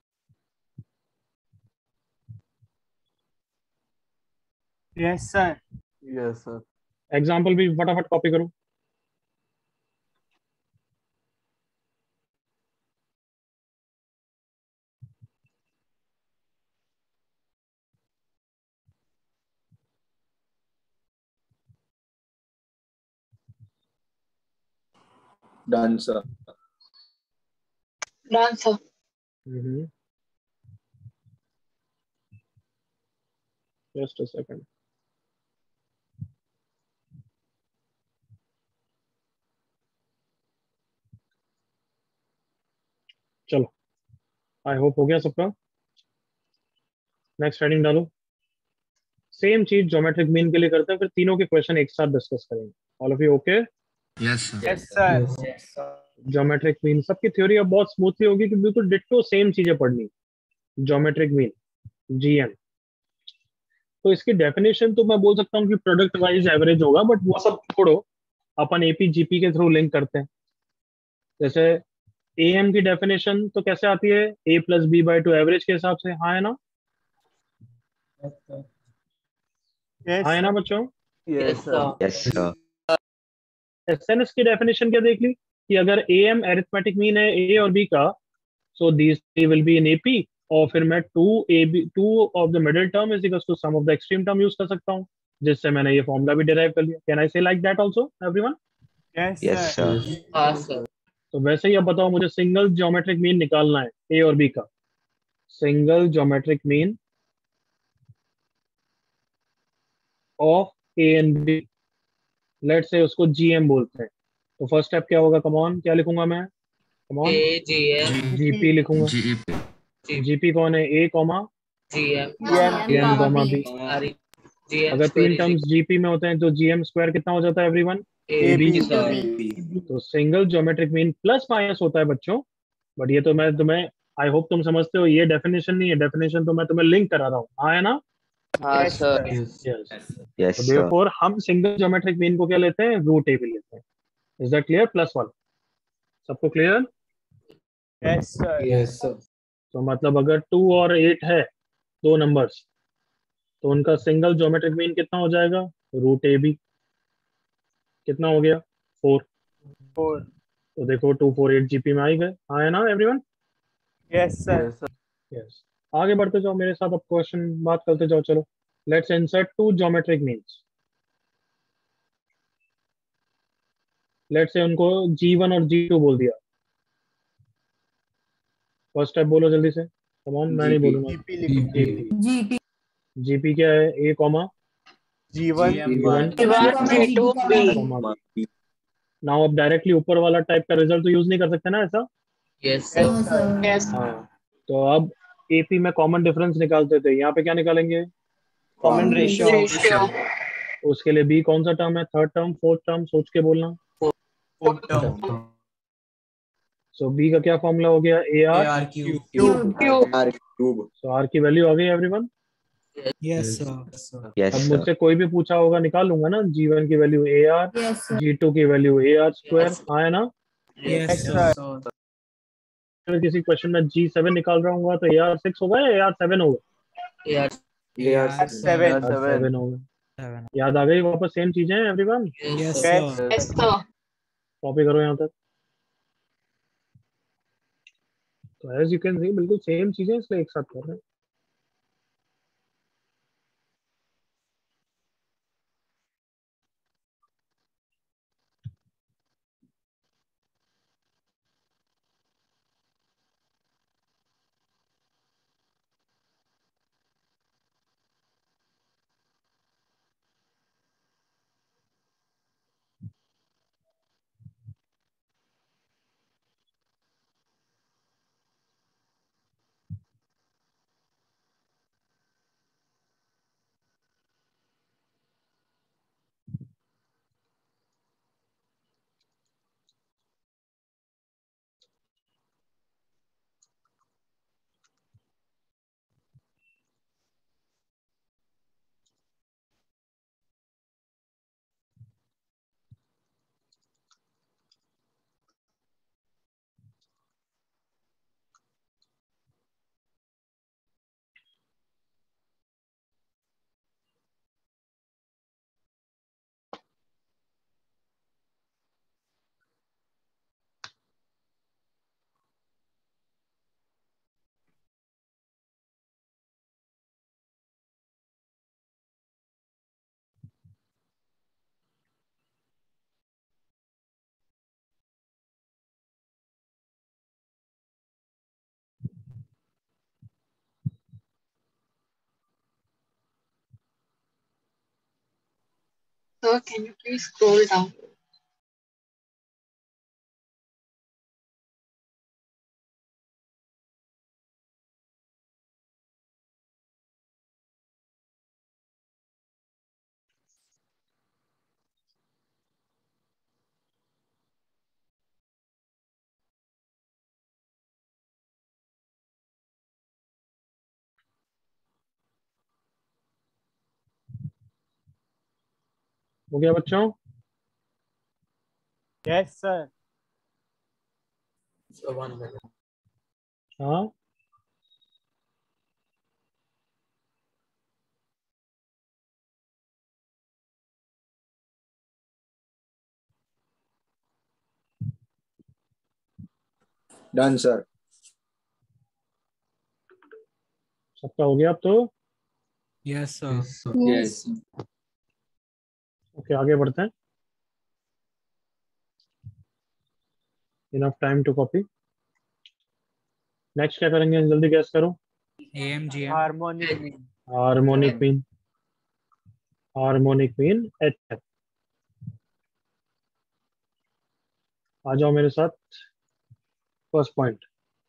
Yes, sir. Yes, sir. Example भी फटाफट कॉपी करो. Done, sir. Done, sir. Just a second. चलो, आई होप हो गया सबका. नेक्स्ट हेडिंग डालो. सेम चीज ज्योमेट्रिक मीन के लिए करते हैं, फिर तीनों के क्वेश्चन एक साथ डिस्कस करेंगे. All of you okay? Yes, sir. Geometric mean सबकी थ्योरी अब बहुत स्मूथली होगी कि बिल्कुल डिट्टो सेम चीजें पढ़नी. Geometric mean, GM. तो इसकी डेफिनेशन तो मैं बोल सकता हूँ कि प्रोडक्ट वाइज एवरेज होगा, बट वो सब छोड़ो, अपन एपी जीपी के थ्रू लिंक करते हैं. जैसे एएम की डेफिनेशन तो कैसे आती है? A plus B by two average के हिसाब से. हाँ है ना? Yes, हाँ है ना sir. बच्चों? Yes, sir. Yes, sir. SNS की डेफिनेशन क्या देख ली कि अगर एएम एरिथमेटिक मीन है ए और बी का, so these three will be in AP. और फिर मैं two of the middle term is equals to sum of the extreme term use कर सकता हूँ, जिससे मैंने ये फॉर्मूला भी डिराइव कर लिया. Can I say like that also everyone? Yes, Yes, sir. sir. हाँ sir. तो वैसे ही अब बताओ, मुझे सिंगल ज्योमेट्रिक मीन निकालना है ए और बी का. Single geometric mean of A and B, let say उसको जीएम बोलते हैं. तो फर्स्ट स्टेप क्या होगा? कमॉन, क्या लिखूंगा मैं? Come on, A G M GP लिखूंगा. G जीपी कौन है? A comma G M M comma B. R G M अगर square तीन is टर्म्स जीपी में होते हैं तो जीएम स्क्वायर कितना हो जाता है everyone? A B. B sir. तो single geometric mean plus minus होता है बच्चों. बट ये तो मैं तुम्हें, आई होप तुम समझते हो, ये डेफिनेशन नहीं है. डेफिनेशन तो मैं तुम्हें लिंक करा रहा हूँ. हाँ है ना? हाँ sir. यस. Yes तो sir. देयरफॉर हम सिंगल ज्योमेट्रिक मीन को क्या लेते हैं? रूट ए भी लेते हैं. Is that clear? प्लस वाला सबको clear? Yes, sir. Yes, sir. तो मतलब अगर 2 और 8 है, दो नंबर्स, तो उनका सिंगल ज्योमेट्रिक मीन कितना हो जाएगा? Root A B. कितना हो गया? 4. 4. तो देखो 2 4 8 जीपी में आ ही गए. हाँ है ना everyone? Yes, sir. Yes, sir. Yes. आगे बढ़ते जाओ मेरे साथ, अब क्वेश्चन बात करते जाओ. चलो, let's insert two geometric means. Let's say उनको G1 और G2 बोल दिया. फर्स्ट स्टेप बोलो जल्दी से. कम ऑन, मैं नहीं GP. बोलूंगा. GP लिखो. जीपी. जीपी क्या है? A comma G1. G1 G1, G2, B. Comma B. Now अब डायरेक्टली ऊपर वाला टाइप का रिजल्ट तो यूज नहीं कर सकते ना ऐसा. Yes sir. Yes. हाँ. तो अब एपी में कॉमन डिफरेंस निकालते थे, यहाँ पे क्या निकालेंगे? Common ratio. Ratio. उसके लिए बी कौन सा टर्म है? Third term, fourth term? सोच के बोलना. सो बी का क्या फॉर्मूला हो गया? A R. Cube. R cube. So R की वैल्यू आ गई एवरीवन. Yes, sir. Yes अब sir. मुझसे कोई भी पूछा होगा, निकाल लूंगा ना. G1 की वैल्यू ए आर, G2 की वैल्यू ए आर स्क्वायर. हाँ है ना? Yes, Yes, sir. sir. अगर किसी क्वेश्चन में G7 निकाल रहा हूँ तो ए आर 6 होगा या ए आर 7 होगा? Yeah. AR 7. 7 होगा. 7. याद आ गई वापस? सेम चीजें हैं everyone. Yes, Yes. sir. Yes, sir. Copy करो यहाँ तक. तो एज यू कैन सी बिल्कुल सेम चीजें, इसलिए एक साथ कर रहे हैं. Sir, can you please scroll down? हो गया बच्चों? Yes, sir. So 1 minute. हाँ, Done, sir. सबका हो गया अब तो? Yes, sir. Yes. ओके, आगे बढ़ते हैं. Enough time to copy. Next क्या करेंगे, जल्दी गैस करो. AMGM. Harmonic mean. Harmonic mean. Harmonic mean H. आ जाओ मेरे साथ. फर्स्ट पॉइंट,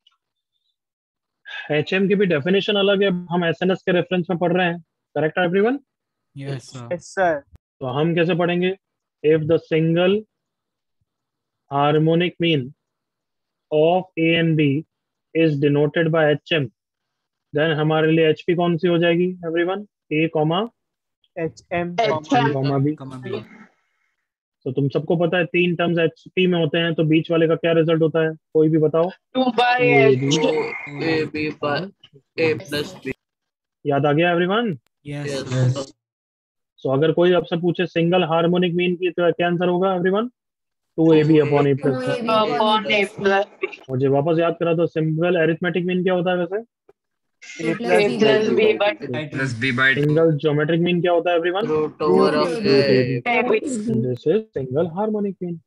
एचएम की भी डेफिनेशन अलग है. हम एसएनएस के रेफरेंस में पढ़ रहे हैं. करेक्ट है everyone? Yes, sir. Yes, sir. तो हम कैसे पढ़ेंगे? If the single harmonic mean of A and B is denoted by HM, then हमारे लिए एचपी कौन सी हो जाएगी everyone? A comma HM, comma B. Comma B. तो तुम सबको पता है 3 टर्म्स एचपी में होते हैं, तो बीच वाले का क्या रिजल्ट होता है? कोई भी बताओ. 2 by AB. H. 2AB by A plus B. याद आ गया everyone? Yes, Yes, sir. sir. So अगर कोई आपसे पूछे सिंगल हार्मोनिक मीन की, तो क्या आंसर होगा everyone? 2AB upon A plus B. Upon A plus B. मुझे वापस याद करा दो, सिंगल एरिथमेटिक मीन क्या होता है वैसे? A plus B by Plus B by 2. Single geometric mean क्या होता है everyone? Root over of A. AB. This is single harmonic mean.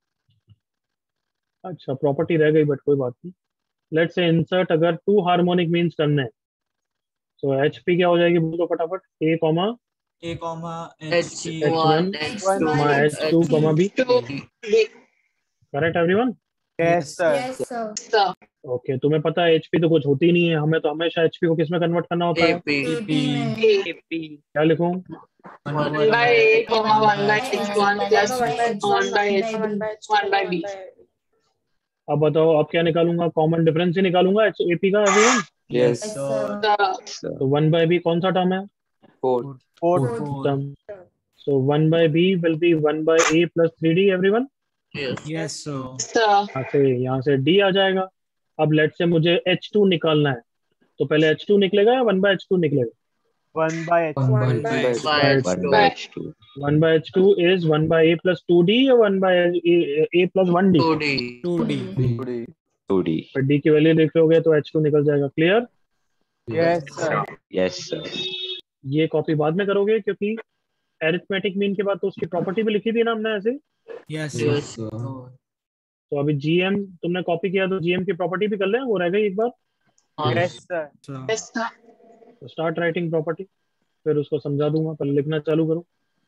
अच्छा, प्रॉपर्टी रह गई, बट कोई बात नहीं. लेट्स से इंसर्ट अगर 2 हार्मोनिक मीन्स करने हैं, तो एचपी क्या हो जाएगी बोलो फटाफट? A comma A comma H1, H1, H2, comma H2 comma B. 2 B. Correct everyone? Yes, sir. Sir. Okay, तुम्हें पता है एचपी तो कुछ होती नहीं है, हमें तो हमेशा एचपी को किस में कन्वर्ट करना होता है? AP. AP. क्या लिखूं? 1 by A comma 1 by H1 plus 1 by H2 1 by B. अब बताओ, अब क्या निकालूंगा? कॉमन डिफरेंस ही निकालूंगा एपी का एवरीवन. Yes. Sir. तो 1 बाय बी कौन सा टर्म है? 4. 4. Term. So 1 by B will be 1 by A plus 3d everyone. Yes. Yes, sir. Sir. यहाँ से d आ जाएगा. अब लेट से मुझे H2 निकालना है, तो पहले H2 निकलेगा या 1 बाय H2 निकलेगा? 1 by H. 1 by By H2. By 1 by H2 is 1 by a plus 2d या 1 by a plus 1d? 2D. 2D. 2D. पर d की वैल्यू लिख लोगे तो H2 निकल जाएगा. Clear? Yes, sir. Yes, sir. ये कॉपी बाद में करोगे, क्योंकि एरिथमेटिक मीन के बाद तो उसकी प्रॉपर्टी भी लिखी थी ना हमने ऐसे. Yes, Yes. sir. तो अभी जीएम तुमने कॉपी किया, तो जीएम की प्रॉपर्टी भी कर ले, वो रह गई एक बार. Yes, sir. Sir. Yes, sir. तो स्टार्ट राइटिंग प्रॉपर्टी, फिर उसको समझा दूंगा, पहले लिखना चालू करो.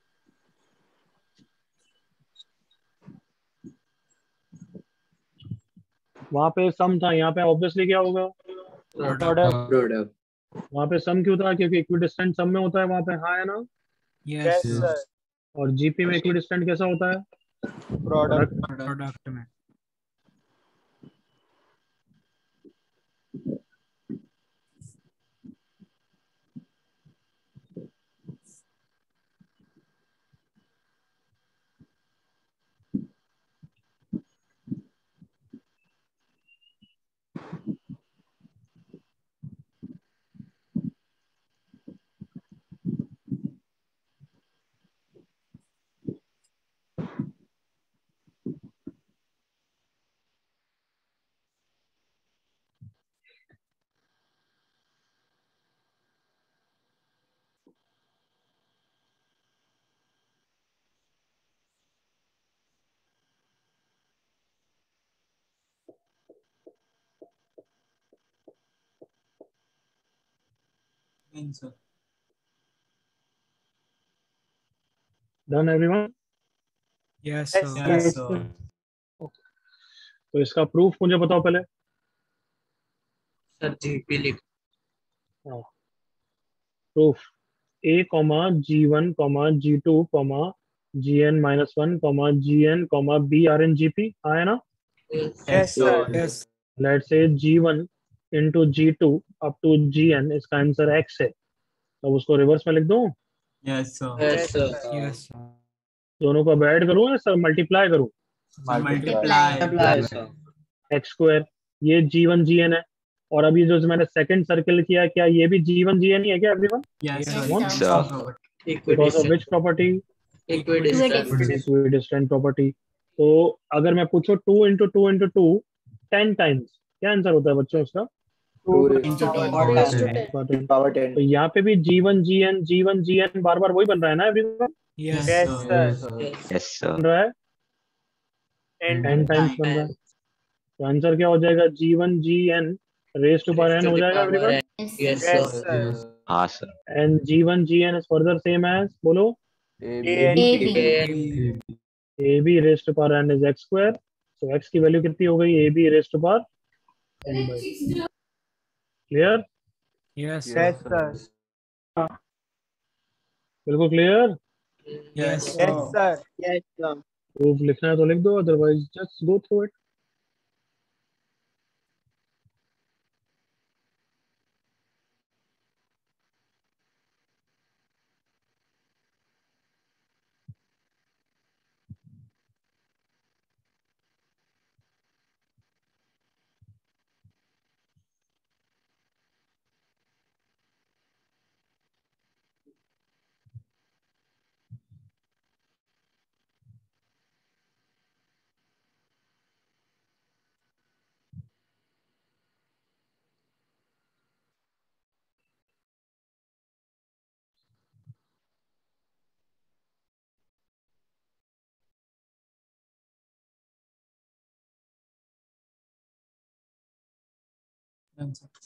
वहां पे सम था, यहाँ पे ऑब्वियसली क्या होगा? Product. Product. वहां पे सम क्यों था? क्योंकि इक्विडिस्टेंट सम में होता है वहां पे. हाँ है ना? Yes, Yes, sir. sir. और जीपी में इक्विडिस्टेंट कैसा होता है? Product. Product में. Mean, sir. Done everyone? Yes, Yes, sir. Yes, sir. sir. तो इसका प्रूफ मुझे बताओ पहले। सर जीपी लिख proof a comma g1 comma g2 comma gn minus one comma gn comma b are in GP आया ना? Yes, sir. Yes. Let's say g1 into g2 up to gn, इसका आंसर x है, तो उसको रिवर्स में लिख दूं? Yes, sir. Yes sir Yes, sir. दोनों को अब ऐड करूं या सर मल्टीप्लाई करूं? Multiply. सर एक्स स्क्वायर, ये g1 gn है, और अभी जो मैंने सेकंड सर्कल किया, क्या ये भी g1 gn ही है क्या everyone? Yes, Yes, sir. sir. Because of which property? Equidistance equidistant property. तो अगर मैं पूछूं 2 इंटू 2 इंटू 2 10 टाइम्स, क्या आंसर होता है बच्चों उसका? 2 raised Into to 10. power तो 10. यहाँ पे भी g1 gn बार बार वही बन रहा है ना everyone? Yes, Yes, sir. sir. Yes sir बन रहा है, And 10 टाइम्स बन रहा है, तो आंसर क्या हो जाएगा? g1 gn raise to power n हो जाएगा everyone? Yes, yes yes, sir sir. हाँ sir and g1 gn is further same as, बोलो? AB. ab raise to power n is x square, तो x की वैल्यू कितनी हो गई? ab raise to power n by. Clear? Yes, Yes, sir. sir. बिल्कुल clear? Yes, Yes, sir. sir. Yes, sir. Proof लिखना है तो लिख दो, otherwise just go through it. Done, sir.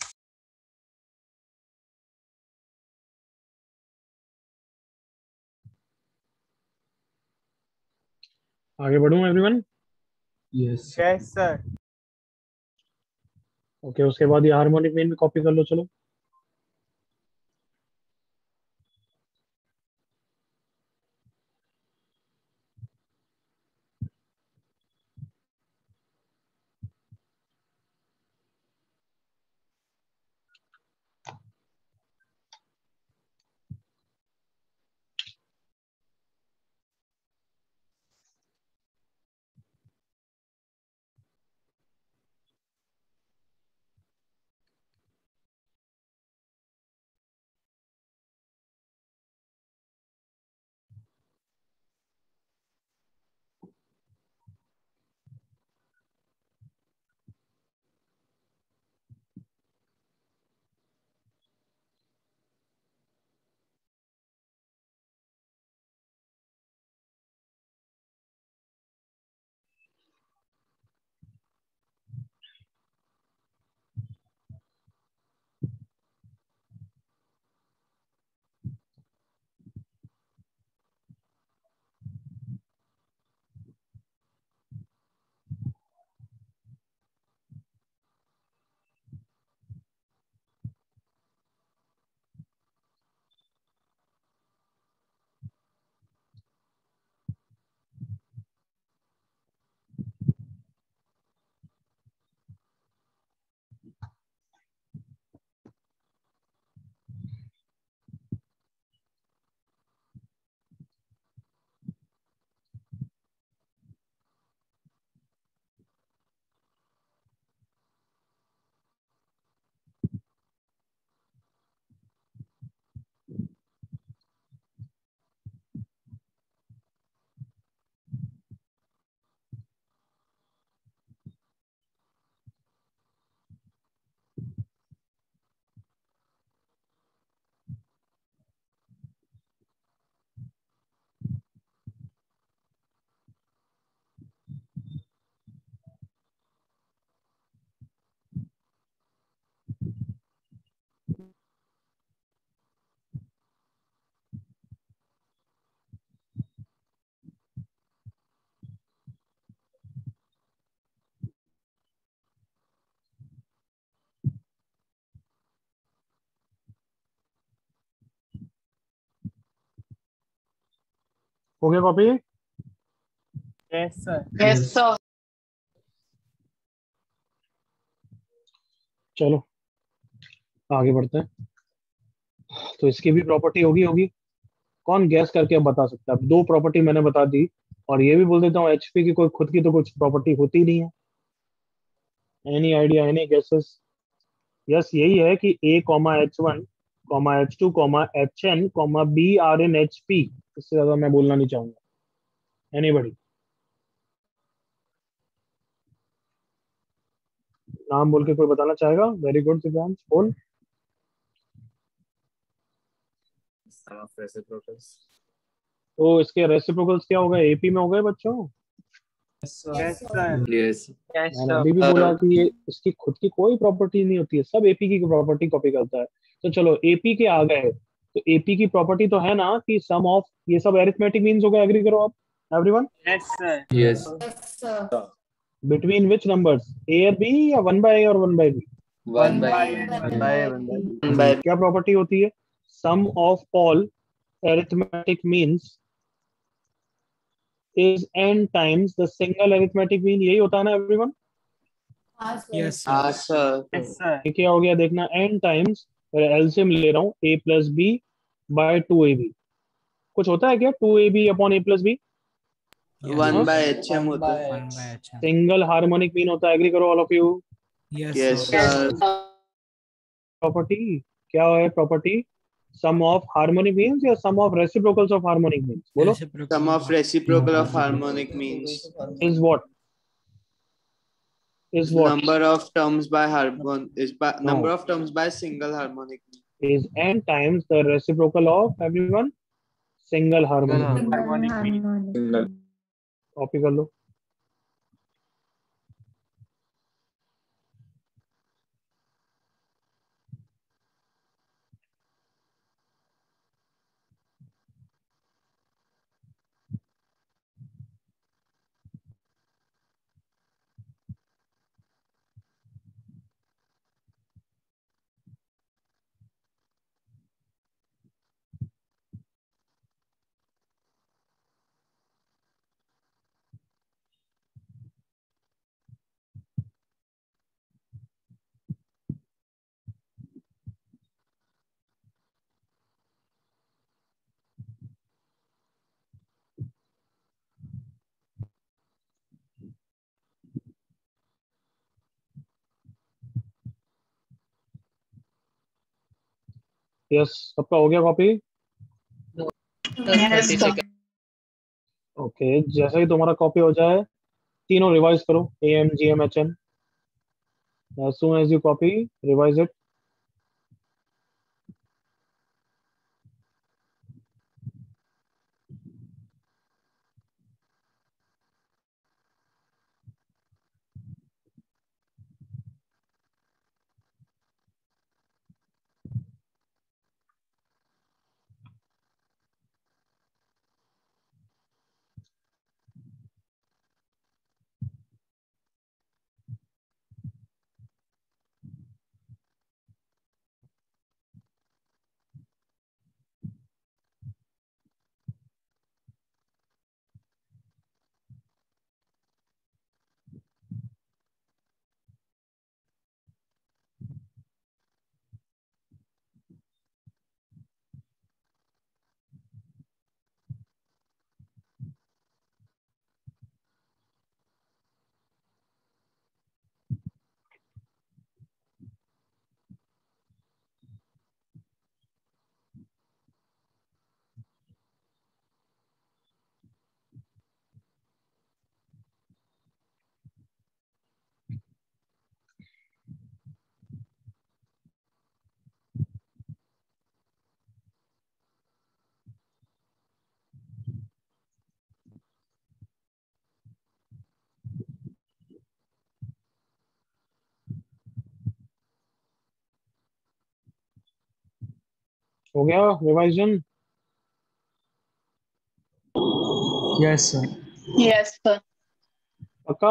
आगे बढ़ूं everyone? Yes. Yes, sir. Okay, उसके बाद ये हार्मोनिक मीन भी कॉपी कर लो, चलो। हो गया copy? Yes, sir. Yes, sir. चलो आगे बढ़ते हैं। तो इसकी भी प्रॉपर्टी होगी। कौन गैस करके अब बता सकता है? अब दो प्रॉपर्टी मैंने बता दी, और ये भी बोल देता हूँ एचपी की कोई खुद की तो कुछ प्रॉपर्टी होती नहीं है। Any idea, any guesses? Yes, यही है कि a comma h1 comma h2 comma hn comma b are in hp। इससे ज्यादा मैं बोलना नहीं चाहूंगा। एनीबॉडी? नाम बोल के कोई बताना चाहेगा? वेरी गुड दिव्यांश, बोल। Sum of reciprocals. तो इसके रेसिप्रोकल्स क्या हो गए? एपी में हो गए बच्चों। Yes, sir. Yes, sir. Yes. Yes, मैंने sir. अभी भी बोला कि ये इसकी खुद की कोई प्रॉपर्टी नहीं होती है, सब एपी की प्रॉपर्टी कॉपी करता है। तो चलो एपी के आ गए, तो एपी की प्रॉपर्टी तो है ना कि सम ऑफ, ये सब अरिथमेटिक मीन्स हो गया। एग्री करो आप everyone? Yes, sir. Yes. Yes, sir. Between which numbers, A और बी, या वन बाय ए और one by B? One by One by by क्या प्रॉपर्टी होती है? Sum of all arithmetic means is n times the single arithmetic mean. यही होता है ना everyone? Yes, sir. sir. Yes, sir. ये क्या हो गया देखना, n टाइम्स, एलसीएम ले रहा हूँ, a plus B bye 2ab। कुछ होता है क्या 2ab upon a plus B? One by HM होता है. One by HM. Single harmonic mean होता है। एग्री करो all of you? Yes, Yes, sir. sir. Property क्या है? Property sum of harmonic means या sum of reciprocals of harmonic means? बोलो। Reciprocal. Sum of reciprocal of harmonic means is what? Is what? number of terms by number No. of terms by single harmonic mean. Is n times the reciprocal of everyone single harmonic. harmonic. Copy कर लो। यस, सबका हो गया कॉपी? Yes, sir. ओके, जैसे ही तुम्हारा कॉपी हो जाए तीनों रिवाइज करो, AM, GM, HN। as soon as you copy, revise it. हो गया revision? Yes, sir. Yes, sir. पक्का?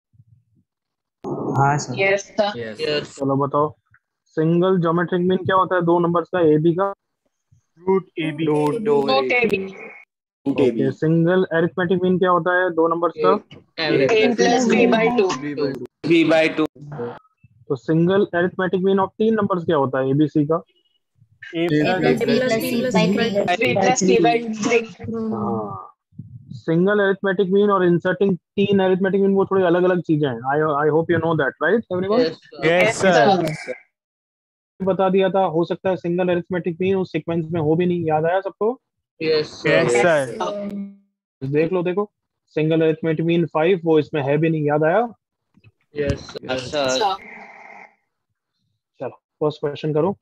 हाँ sir. Yes, sir. Yes. Yes. चलो बताओ, सिंगल ज्योमेट्रिक मीन क्या होता है? दो नंबर्स का, AB का Root AB. Root over Root it. AB. Okay, single arithmetic mean क्या होता है दो नंबर्स का? A plus B by 2. B by 2. तो सिंगल अरिथमेटिक मीन ऑफ तीन नंबर्स क्या होता है एबीसी का? A plus B plus C by 3. हाँ, सिंगल अरिथमेटिक मीन और इंसर्टिंग तीन अरिथमेटिक मीन वो थोड़ी अलग अलग चीजें हैं. I hope you know that, right everyone? Yes, sir. बता दिया था, हो सकता है सिंगल अरिथमेटिक मीन उस सीक्वेंस में हो भी नहीं. याद आया सबको? Yes, sir. देख लो, देखो, सिंगल अरिथमेटिक मीन 5 वो इसमें है भी नहीं. याद आया? Sir. So, चलो फर्स्ट क्वेश्चन करो,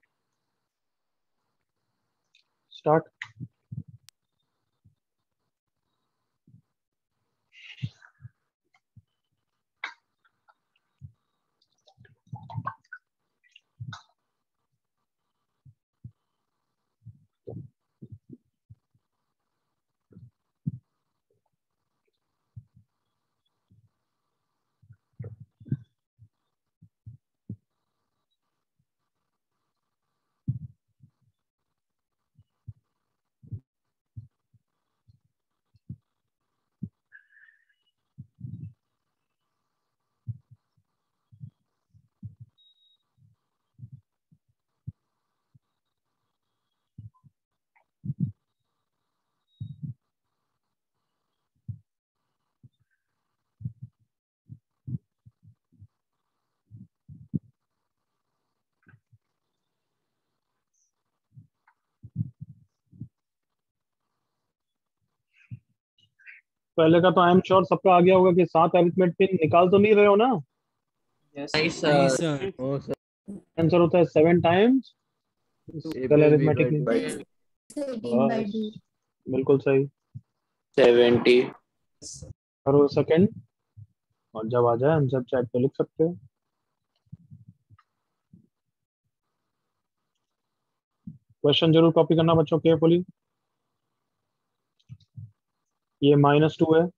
स्टार्ट. पहले का तो आई एम श्योर सबका आ गया होगा कि 7 अरिथमेटिक निकाल तो नहीं रहे हो ना? नहीं, sir. आंसर होता है 7 टाइम्स सिंगल अरिथमेटिक मीन. बिल्कुल सही. 70. करो सेकंड, और जब आ जाए आंसर चैट पे लिख सकते हो. क्वेश्चन जरूर कॉपी करना बच्चों केयरफुली. ये -2 है,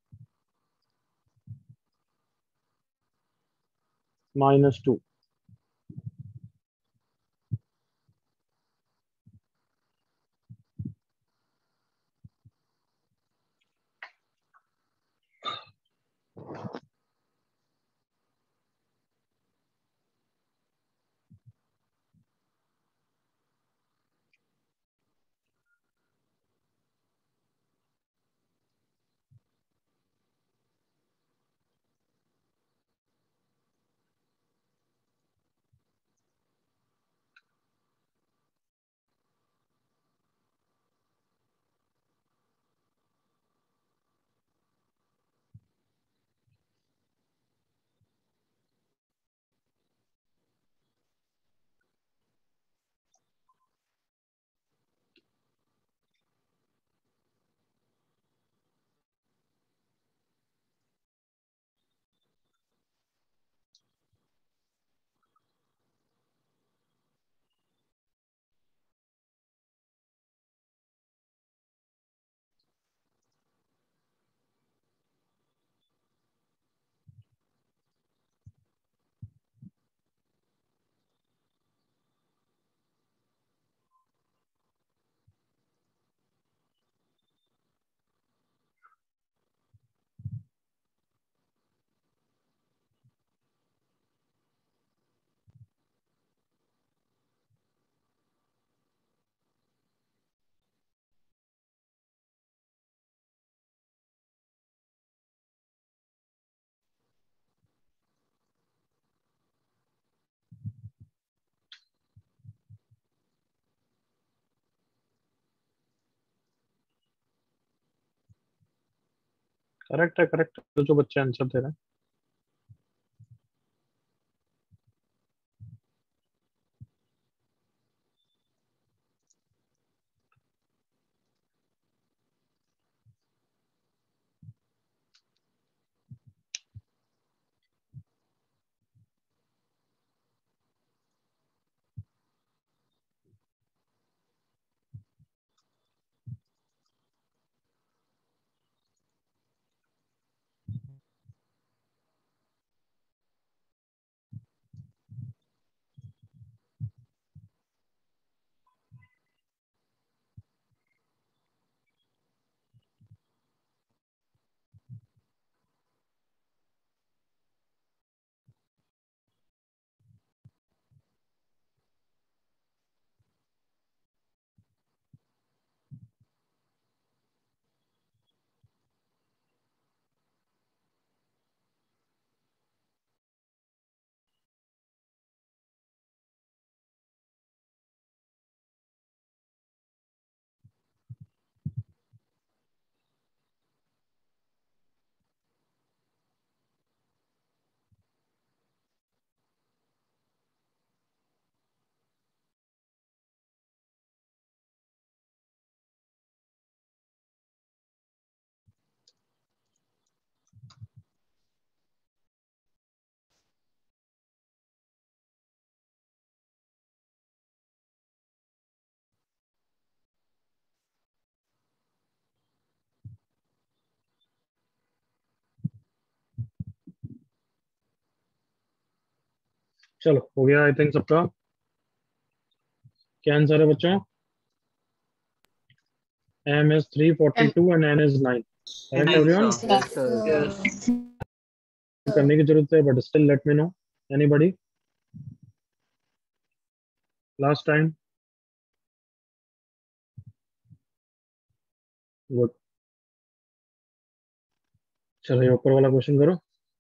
-2. करेक्ट है, करेक्ट है. तो जो बच्चे आंसर दे रहे हैं. चलो हो गया आई थिंक सबका। क्या आंसर है बच्चों? m is 342 and n is 9। Correct everyone? Yes, sir. Yes. करने की जरूरत है, but still let me know anybody last time. Good. चलो ये ऊपर वाला क्वेश्चन करो।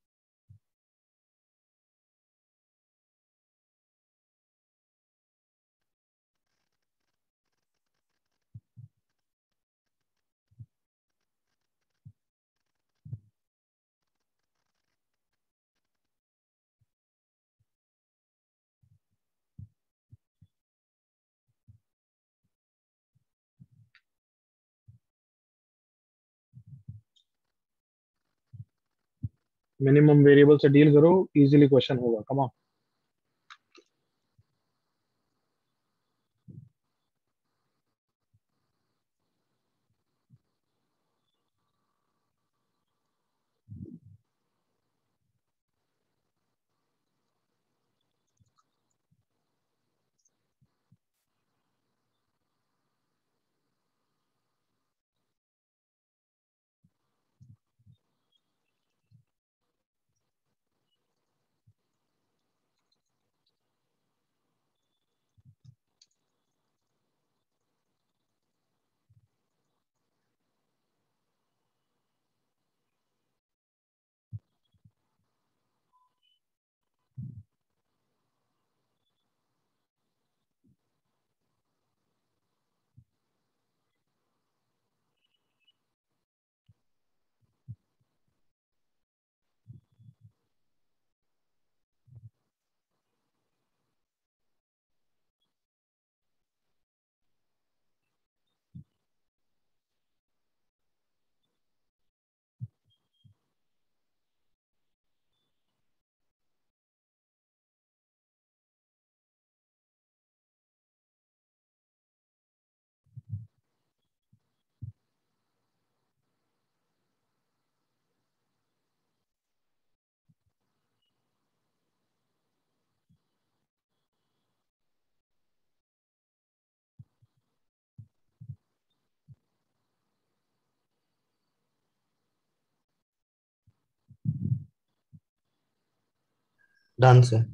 मिनिमम वेरिएबल से डील करो, इजीली क्वेश्चन होगा। Come on. डन से।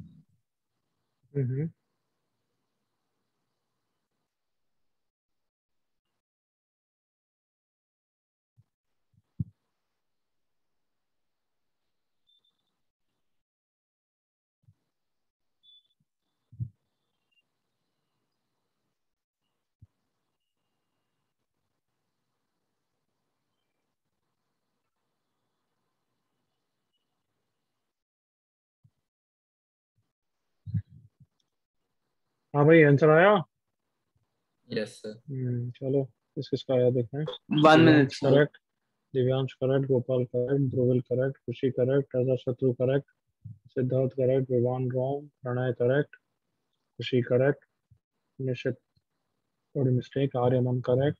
हाँ भाई आंसर आया। Yes, sir. चलो किस किस का आया देखते हैं। 1 minute, Divyansh sir. Correct, Divyansh correct, Gopal correct, Dhruval correct, Khushi correct, Raja Shatru correct, Siddharth correct, Vivan wrong, Pranay correct, Khushi correct, Nishit थोड़ी mistake, Aryaman correct.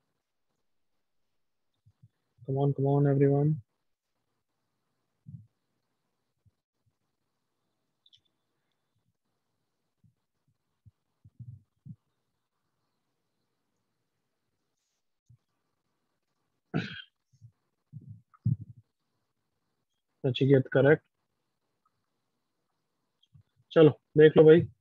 Come on everyone. Nachiket correct. चलो देख लो भाई।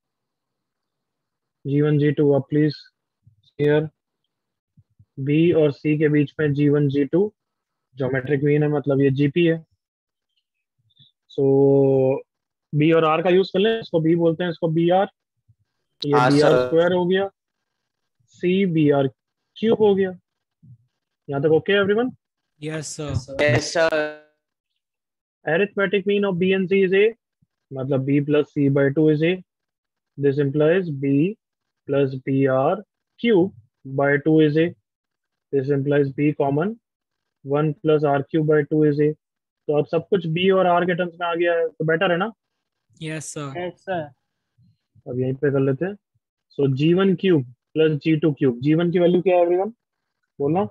G1 G2 अब प्लीज हियर बी और सी के बीच में G1 G2 ज्योमेट्रिक मीन है, मतलब ये GP है। सो बी और आर का यूज कर लें, इसको बी बोलते हैं, इसको बी आर। ये हाँ बी आर सर। स्क्वायर हो गया, सी बी आर क्यूब हो गया। यहाँ तक okay everyone? Yes, sir. Yes, sir. Arithmetic mean of B and C is A, मतलब B plus C by 2 is A. This implies B plus BR cube by 2 is A. This implies B common 1 plus R cube by 2 is A. तो अब सब कुछ B और R के टर्म्स में आ गया है, तो बेटर है ना? Yes, sir. Yes, sir. अब यहीं पे कर लेते हैं। सो G1 cube plus G2 cube, G1 की वैल्यू क्या है एवरीवन? बोलना।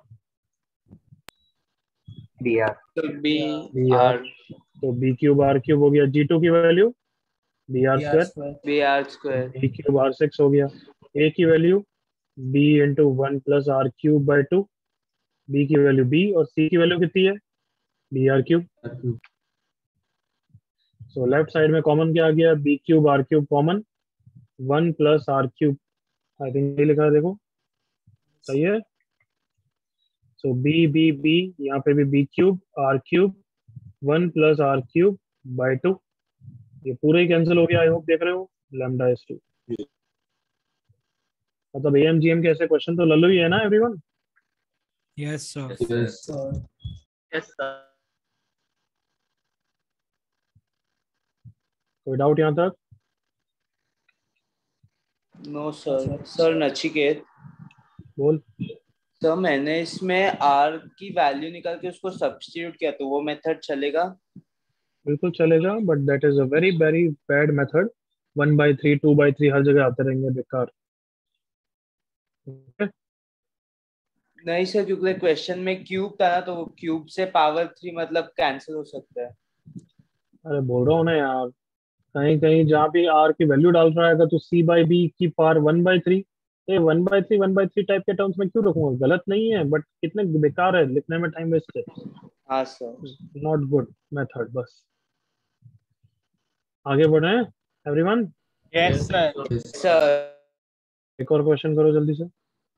So B BR, R तो B क्यूब R क्यूब हो गया। G2 की value B R square, B R square B cube R six हो गया। ए की value B into one plus R cube by two, B की वैल्यू बी और सी की वैल्यू कितनी है, B R cube. So left side में कॉमन क्या आ गया, B cube R cube common, one plus R cube, I think ये लिखा है देखो, सही है। सो बी बी बी, यहाँ पे भी B cube R cube one plus R cube by two, ये पूरा ही कैंसिल हो गया, आई होप देख रहे हो, लैम्डा इज टू। मतलब एएमजीएम के ऐसे क्वेश्चन तो लल्लू ही है ना everyone. Yes, sir. Yes. Yes sir. कोई डाउट यहाँ तक? No sir. सर नचिकेत, बोल। सर मैंने इसमें आर की वैल्यू निकाल के उसको सब्स्टिट्यूट किया, तो वो मेथड चलेगा? बिल्कुल चलेगा, but that is a very very bad method. 1/3 2/3 हर जगह आते रहेंगे, बेकार। Okay? नहीं सर, क्योंकि क्वेश्चन में क्यूब था ना, तो वो क्यूब से पावर 3 मतलब कैंसिल हो सकता है। अरे बोल रहा हूँ ना यार, कहीं कहीं जहाँ भी आर की वैल्यू डाल रहा है तो सी बाई बी की पावर 1/3, ये 1/3 टाइप के टर्म्स में क्यों रखूंगा, गलत नहीं है बट कितने बेकार है, लिखने में टाइम वेस्ट है, हाँ सर। Not good method. बस आगे बढ़े everyone. Yes sir. Yes. Sir एक और क्वेश्चन करो जल्दी से।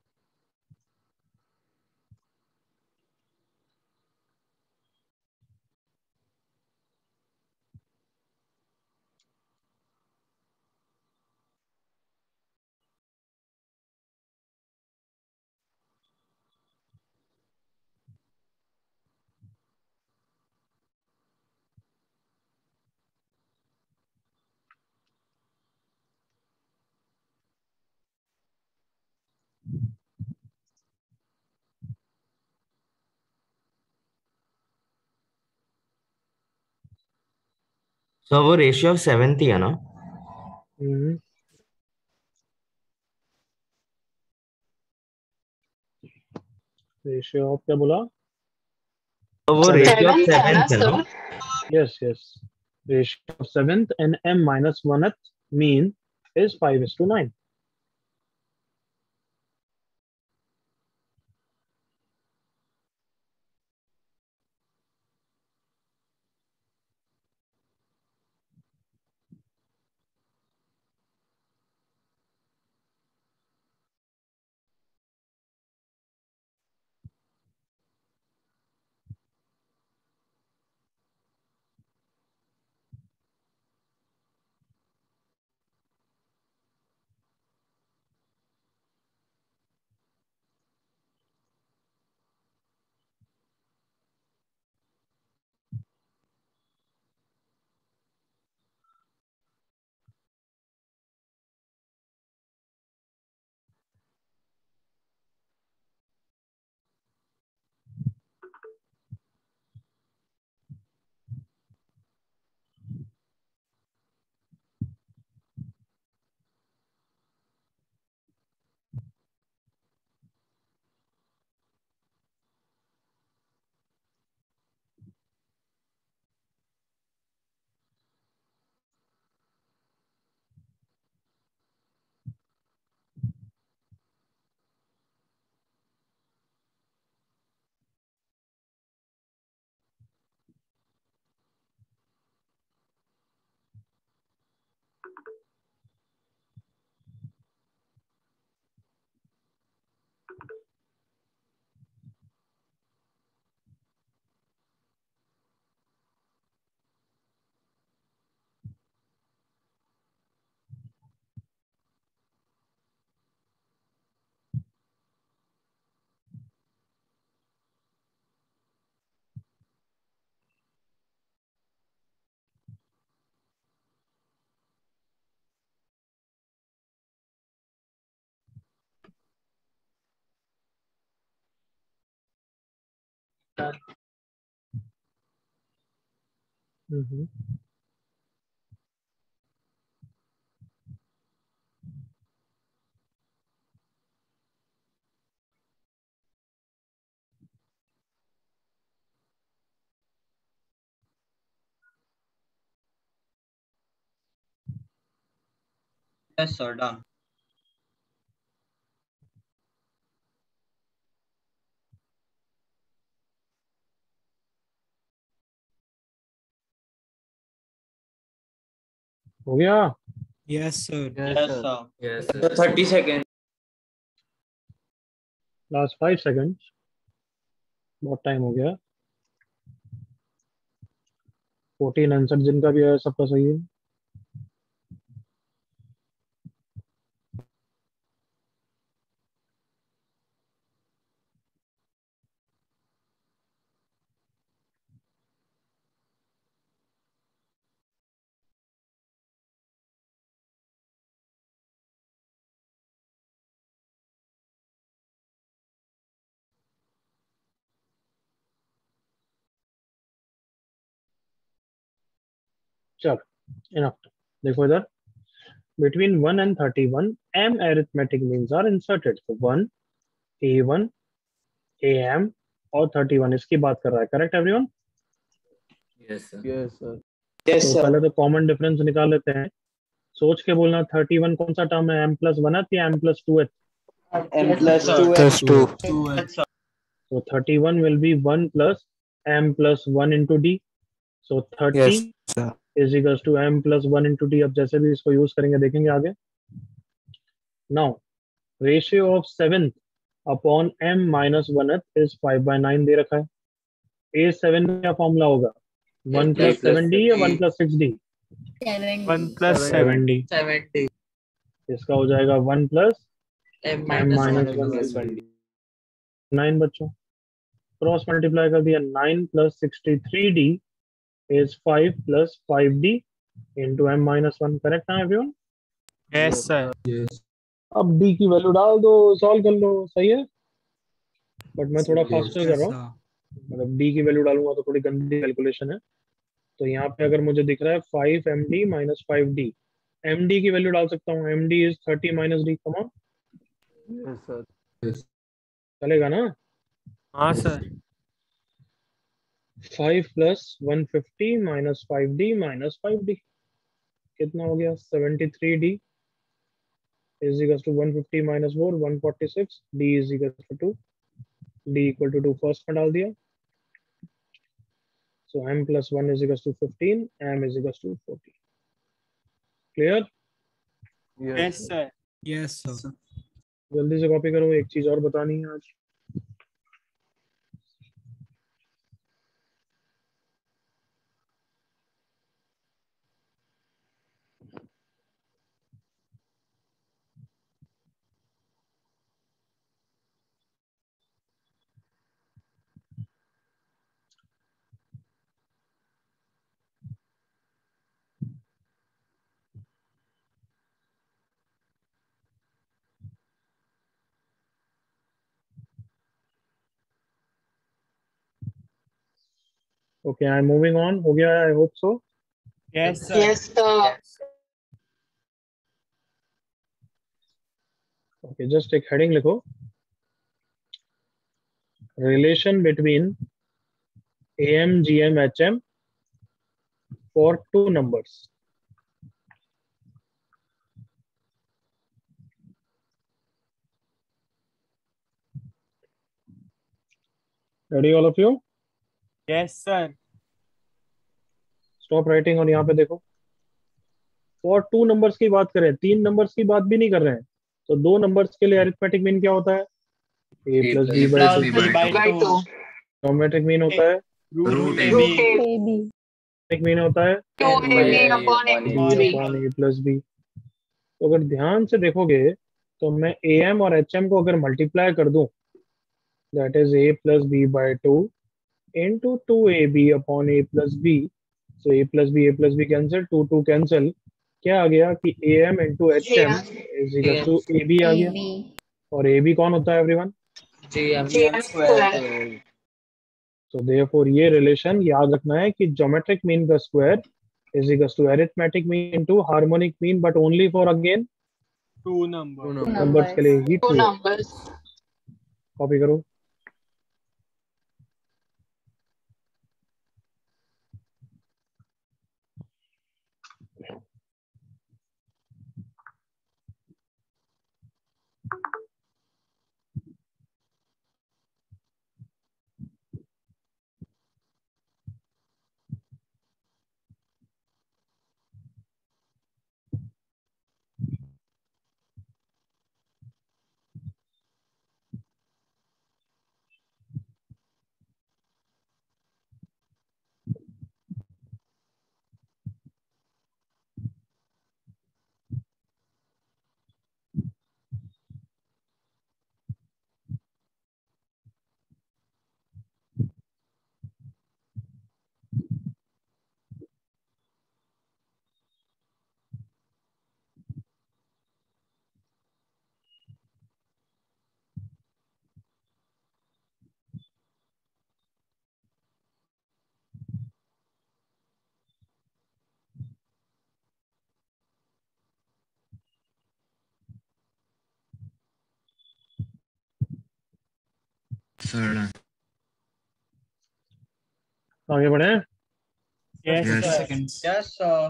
सर वो रेशियो ऑफ 7 थी है ना? रेशियो ऑफ क्या बोला? तो वो रेशियो ऑफ 7 था 7 ना है ना? Sir? Yes yes, ratio of seventh and m minus 1th mean is 5:9। Yes, sir. Done. हो गया? Yes, sir. Yes, sir. Yes, So sir. 30 seconds. Last 5 seconds, बहुत टाइम हो गया। 14 आंसर जिनका भी है सबका सही है। चलो इनफ। देखो इधर, between 1 and 31 m arithmetic means are inserted, so 1 a1 am और 31 इसकी बात कर रहा है, correct everyone? Yes, sir. Yes, sir. Yes, तो sir. पहले तो कॉमन डिफरेंस निकाल लेते हैं, सोच के बोलना। 31 कौन सा टर्म है, m प्लस 1 या m प्लस 2 है? M plus sir. 2 Plus 2. Yes, sir. So 31 will be 1 plus m plus 1 into d, so 30 Yes, sir. is equals to m plus 1 into d। अब जैसे भी इसको यूज करेंगे देखेंगे आगे। Now ratio of 7th upon m minus 1th is 5/9 दे रखा है। a7 का क्या फॉर्मूला होगा, 1 प्लस 7d या 1 प्लस 6d? 1 plus 7d। 70. इसका हो जाएगा 1 plus M m minus minus 1. 1 9 बच्चों, क्रॉस मल्टीप्लाई कर दिया, 9 plus 63d is 5 plus 5d into m minus 1, correct ना एवरीवन? Yes, sir. अब d की वैल्यू डाल दो, सॉल्व कर लो, सही है। बट मैं थोड़ा फास्टर कर Yes, रहा हूँ, sir. मतलब d की वैल्यू डालूंगा तो थोड़ी गंदी कैलकुलेशन है। तो यहाँ पे अगर मुझे दिख रहा है 5md माइनस 5d, md की वैल्यू डाल सकता हूँ, md is 30 minus d, come Yes, sir. चलेगा ना? हाँ sir. 5 plus 150 minus 5d minus 5d कितना हो गया, 73d is equal to 150 minus 4 146, d is equal to 2, d equal to 2 first में डाल दिया, so m plus 1 is equals to 15, m is equals to 40। Clear? Yes, sir. Yes, sir. जल्दी से कॉपी करो, एक चीज और बतानी है आज। Okay, I am moving on, हो गया, I hope so. Yes, sir. Yes, sir. Okay, just एक हेडिंग लिखो, relation between am gm hm for 2 numbers। Ready all of you? Yes, sir. Stop writing और यहाँ पे देखो, फॉर 2 नंबर्स की बात करें, 3 नंबर्स की बात भी नहीं कर रहे हैं। तो 2 नंबर्स के लिए अरिथमेटिक मीन क्या होता है, a plus b by Plus 2। B by 2. Geometric mean होता है, Root AB. Root A. Geometric mean होता है 2AB upon b AB. Upon a plus b। तो अगर ध्यान से देखोगे तो मैं am और hm को अगर मल्टीप्लाई कर दूं, that is a plus b by 2 into 2ab upon a plus b। So a plus b cancel, 2 cancel, क्या आ गया कि am into hm is equal to ab आ गया। और ab कौन होता है everyone? GM square. So therefore ये रिलेशन याद रखना है कि ज्योमेट्रिक मीन का square is equal to arithmetic mean into harmonic mean, but only for again 2 number. Numbers के लिए ही Two ट्रू है। numbers. कॉपी करो। sir. आगे बढ़े। Yes, Yes. sir. Yes, sir.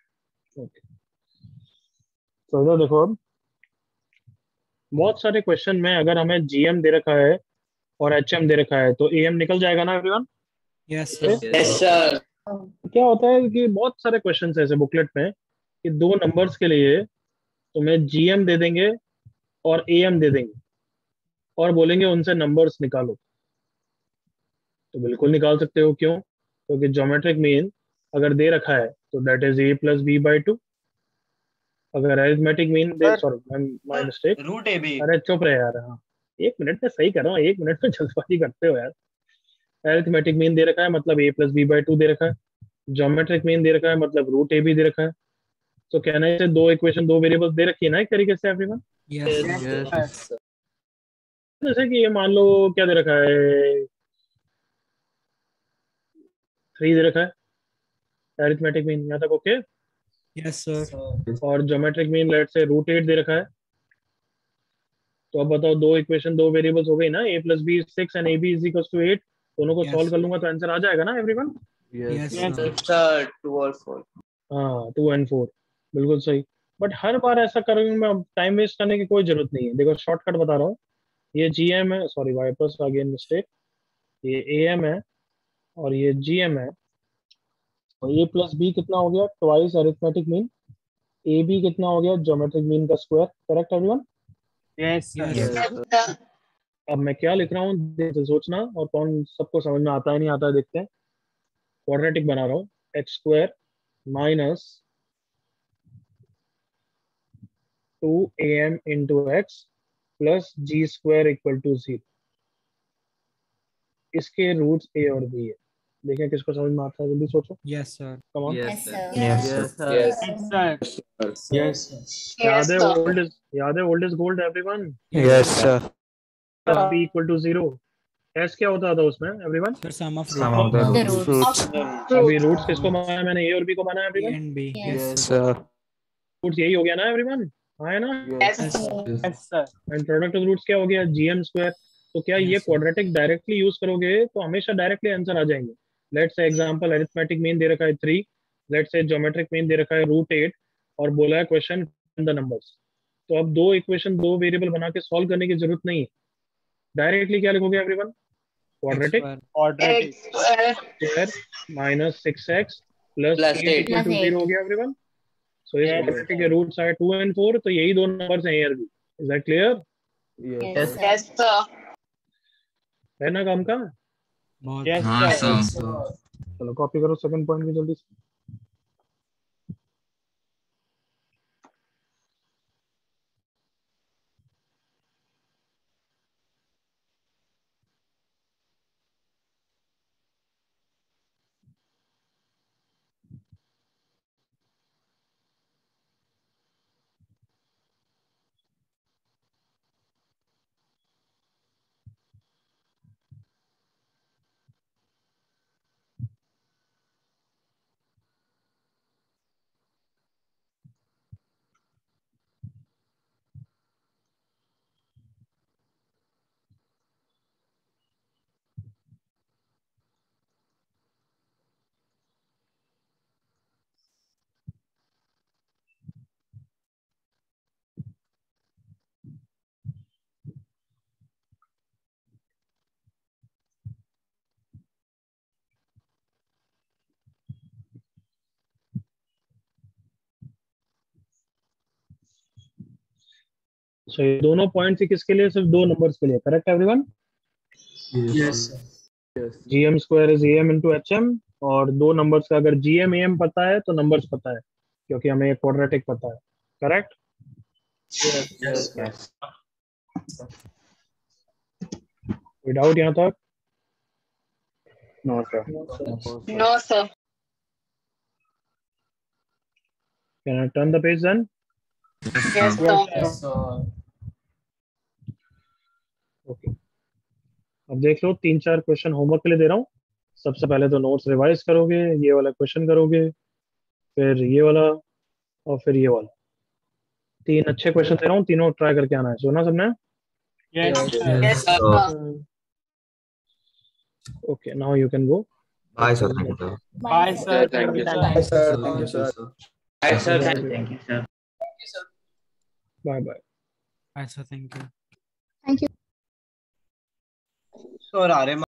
तो इधर देखो, अब बहुत सारे क्वेश्चन में अगर हमें जीएम दे रखा है और एचएम दे रखा है तो एएम निकल जाएगा ना everyone. Yes, sir. Yes, sir. क्या होता है कि बहुत सारे क्वेश्चन ऐसे बुकलेट में कि दो नंबर्स के लिए तुम्हें जीएम दे देंगे और एएम दे देंगे और बोलेंगे उनसे नंबर्स निकालो। तो बिल्कुल निकाल सकते हो, क्यों? क्योंकि ज्योमेट्रिक मीन अगर दे रखा है तो that is a plus B by 2। अगर अरिथमेटिक मीन दे, sorry my mistake, root A B. अरे चुप रहे यार। हाँ, एक मिनट में सही कर रहा हूँ, एक मिनट में जल्दबाजी करते हो यार। अरिथमेटिक मीन दे रखा है मतलब a प्लस बी बाई 2 दे रखा है। ज्योमेट्रिक मीन दे रखा है मतलब रूट ए बी दे रखा है। तो कहना है दो इक्वेशन, दो वेरिएबल्स दे रखी है ना एक तरीके से एवरीवन। Yes, Yes. जैसे कि ये मान लो क्या दे रखा है, 3 दे रखा है अरिथमेटिक मीन, यहाँ तक ओके। yes, sir. और ज्योमेट्रिक मीन लेट से रूट 8 दे रखा है। तो अब बताओ, दो इक्वेशन दो वेरिएबल्स हो गई ना, a plus B 6 and ab is equal to 8। दोनों को Yes. सॉल्व कर लूंगा तो आंसर आ जाएगा ना everyone. Yes, Yes, sir. Sir, 2 or 4. हाँ, 2 and 4 बिल्कुल सही। बट हर बार ऐसा करूंगा मैं, टाइम वेस्ट करने की कोई जरूरत नहीं है। देखो शॉर्टकट बता रहा हूँ, ये जीएम है, सॉरी वाइपर्स अगेन मिस्टेक, ये एएम है और ये जीएम है। और ए प्लस बी कितना हो गया, twice arithmetic mean. A B कितना हो गया, ज्योमेट्रिक मीन का square. Correct everyone. yes, sir. Yes. Yes, sir. अब मैं क्या लिख रहा हूँ देख से सोचना, और कौन सबको समझ में आता है नहीं आता है देखते हैं। क्वाड्रेटिक बना रहा हूँ, X square minus 2am into X plus G square equal to 0। इसके रूट्स ए और बी है। देखें किसको समझ में आता है, जल्दी सोचो। Yes, sir. Come on. Yes, sir. Yes, sir. Yes. Yes, sir. Yes, sir. याद है sir. Old is gold everyone. Yes, sir. B equal to 0। S क्या होता था उसमें everyone? Sir, sum of Sum of root. the The roots. अभी रूट्स किसको बनाया मैंने, ए और बी को बनाया A एवरीवन। and B. Yes. Yes, sir. Roots यही हो गया ना एवरीवन, हाँ है ना। Yes, Yes, sir. Yes, sir. And product of roots क्या हो गया, जीएम स्क्वायर। तो क्या Yes, ये sir. क्वाड्रेटिक डायरेक्टली यूज करोगे तो हमेशा डायरेक्टली आंसर आ जाएंगे। Let's say example, arithmetic mean दे रखा है 3, let's say geometric mean they रखा है रूट 8 और बोला है क्वेश्चन द नंबर्स। तो अब दो इक्वेशन दो वेरिएबल बना के सॉल्व करने की जरूरत नहीं है। डायरेक्टली क्या लिखोगे everyone, quadratic X Quadratic. X square square minus 6x plus Plus 8 8. Equal to Plus 0 हो गया एवरीवन। सो इस Yes. क्वाड्रेटिक के रूट्स आए 2 and 4, तो यही दो नंबर्स हैं ए और B. Is that clear? Yes, Yes, sir. yes, sir. है ना काम का? बहुत Yes, हाँ sir. sir. चलो कॉपी करो सेकंड पॉइंट की जल्दी से। So, ये दोनों पॉइंट्स ही किसके लिए, सिर्फ दो नंबर्स के लिए। Correct everyone. Yes, sir. Yes. GM square is M into H M, और दो नंबर्स का अगर जीएम एम पता है तो नंबर्स पता है, क्योंकि हमें ये क्वाड्रेटिक पता है। करेक्ट। Yes. कोई डाउट यहाँ तक? No sir. No, sir. Can I turn the page then? Yes, sir. Okay, अब देख लो 3-4 क्वेश्चन होमवर्क के लिए दे रहा हूँ। सबसे पहले तो नोट्स रिवाइज करोगे, ये वाला क्वेश्चन करोगे, फिर ये वाला और फिर ये वाला। 3 अच्छे क्वेश्चन दे रहा हूँ, तीनों ट्राई करके आना है। सुना सबने? Yes, sir. Yes, sir. Okay, now you can go. Bye, sir. Thank you. Bye, sir. Thank you, sir. Bye, sir. Thank you, sir. Bye, sir. Thank you, sir. Bye bye. Bye, sir. Thank you. Thank you. Sir,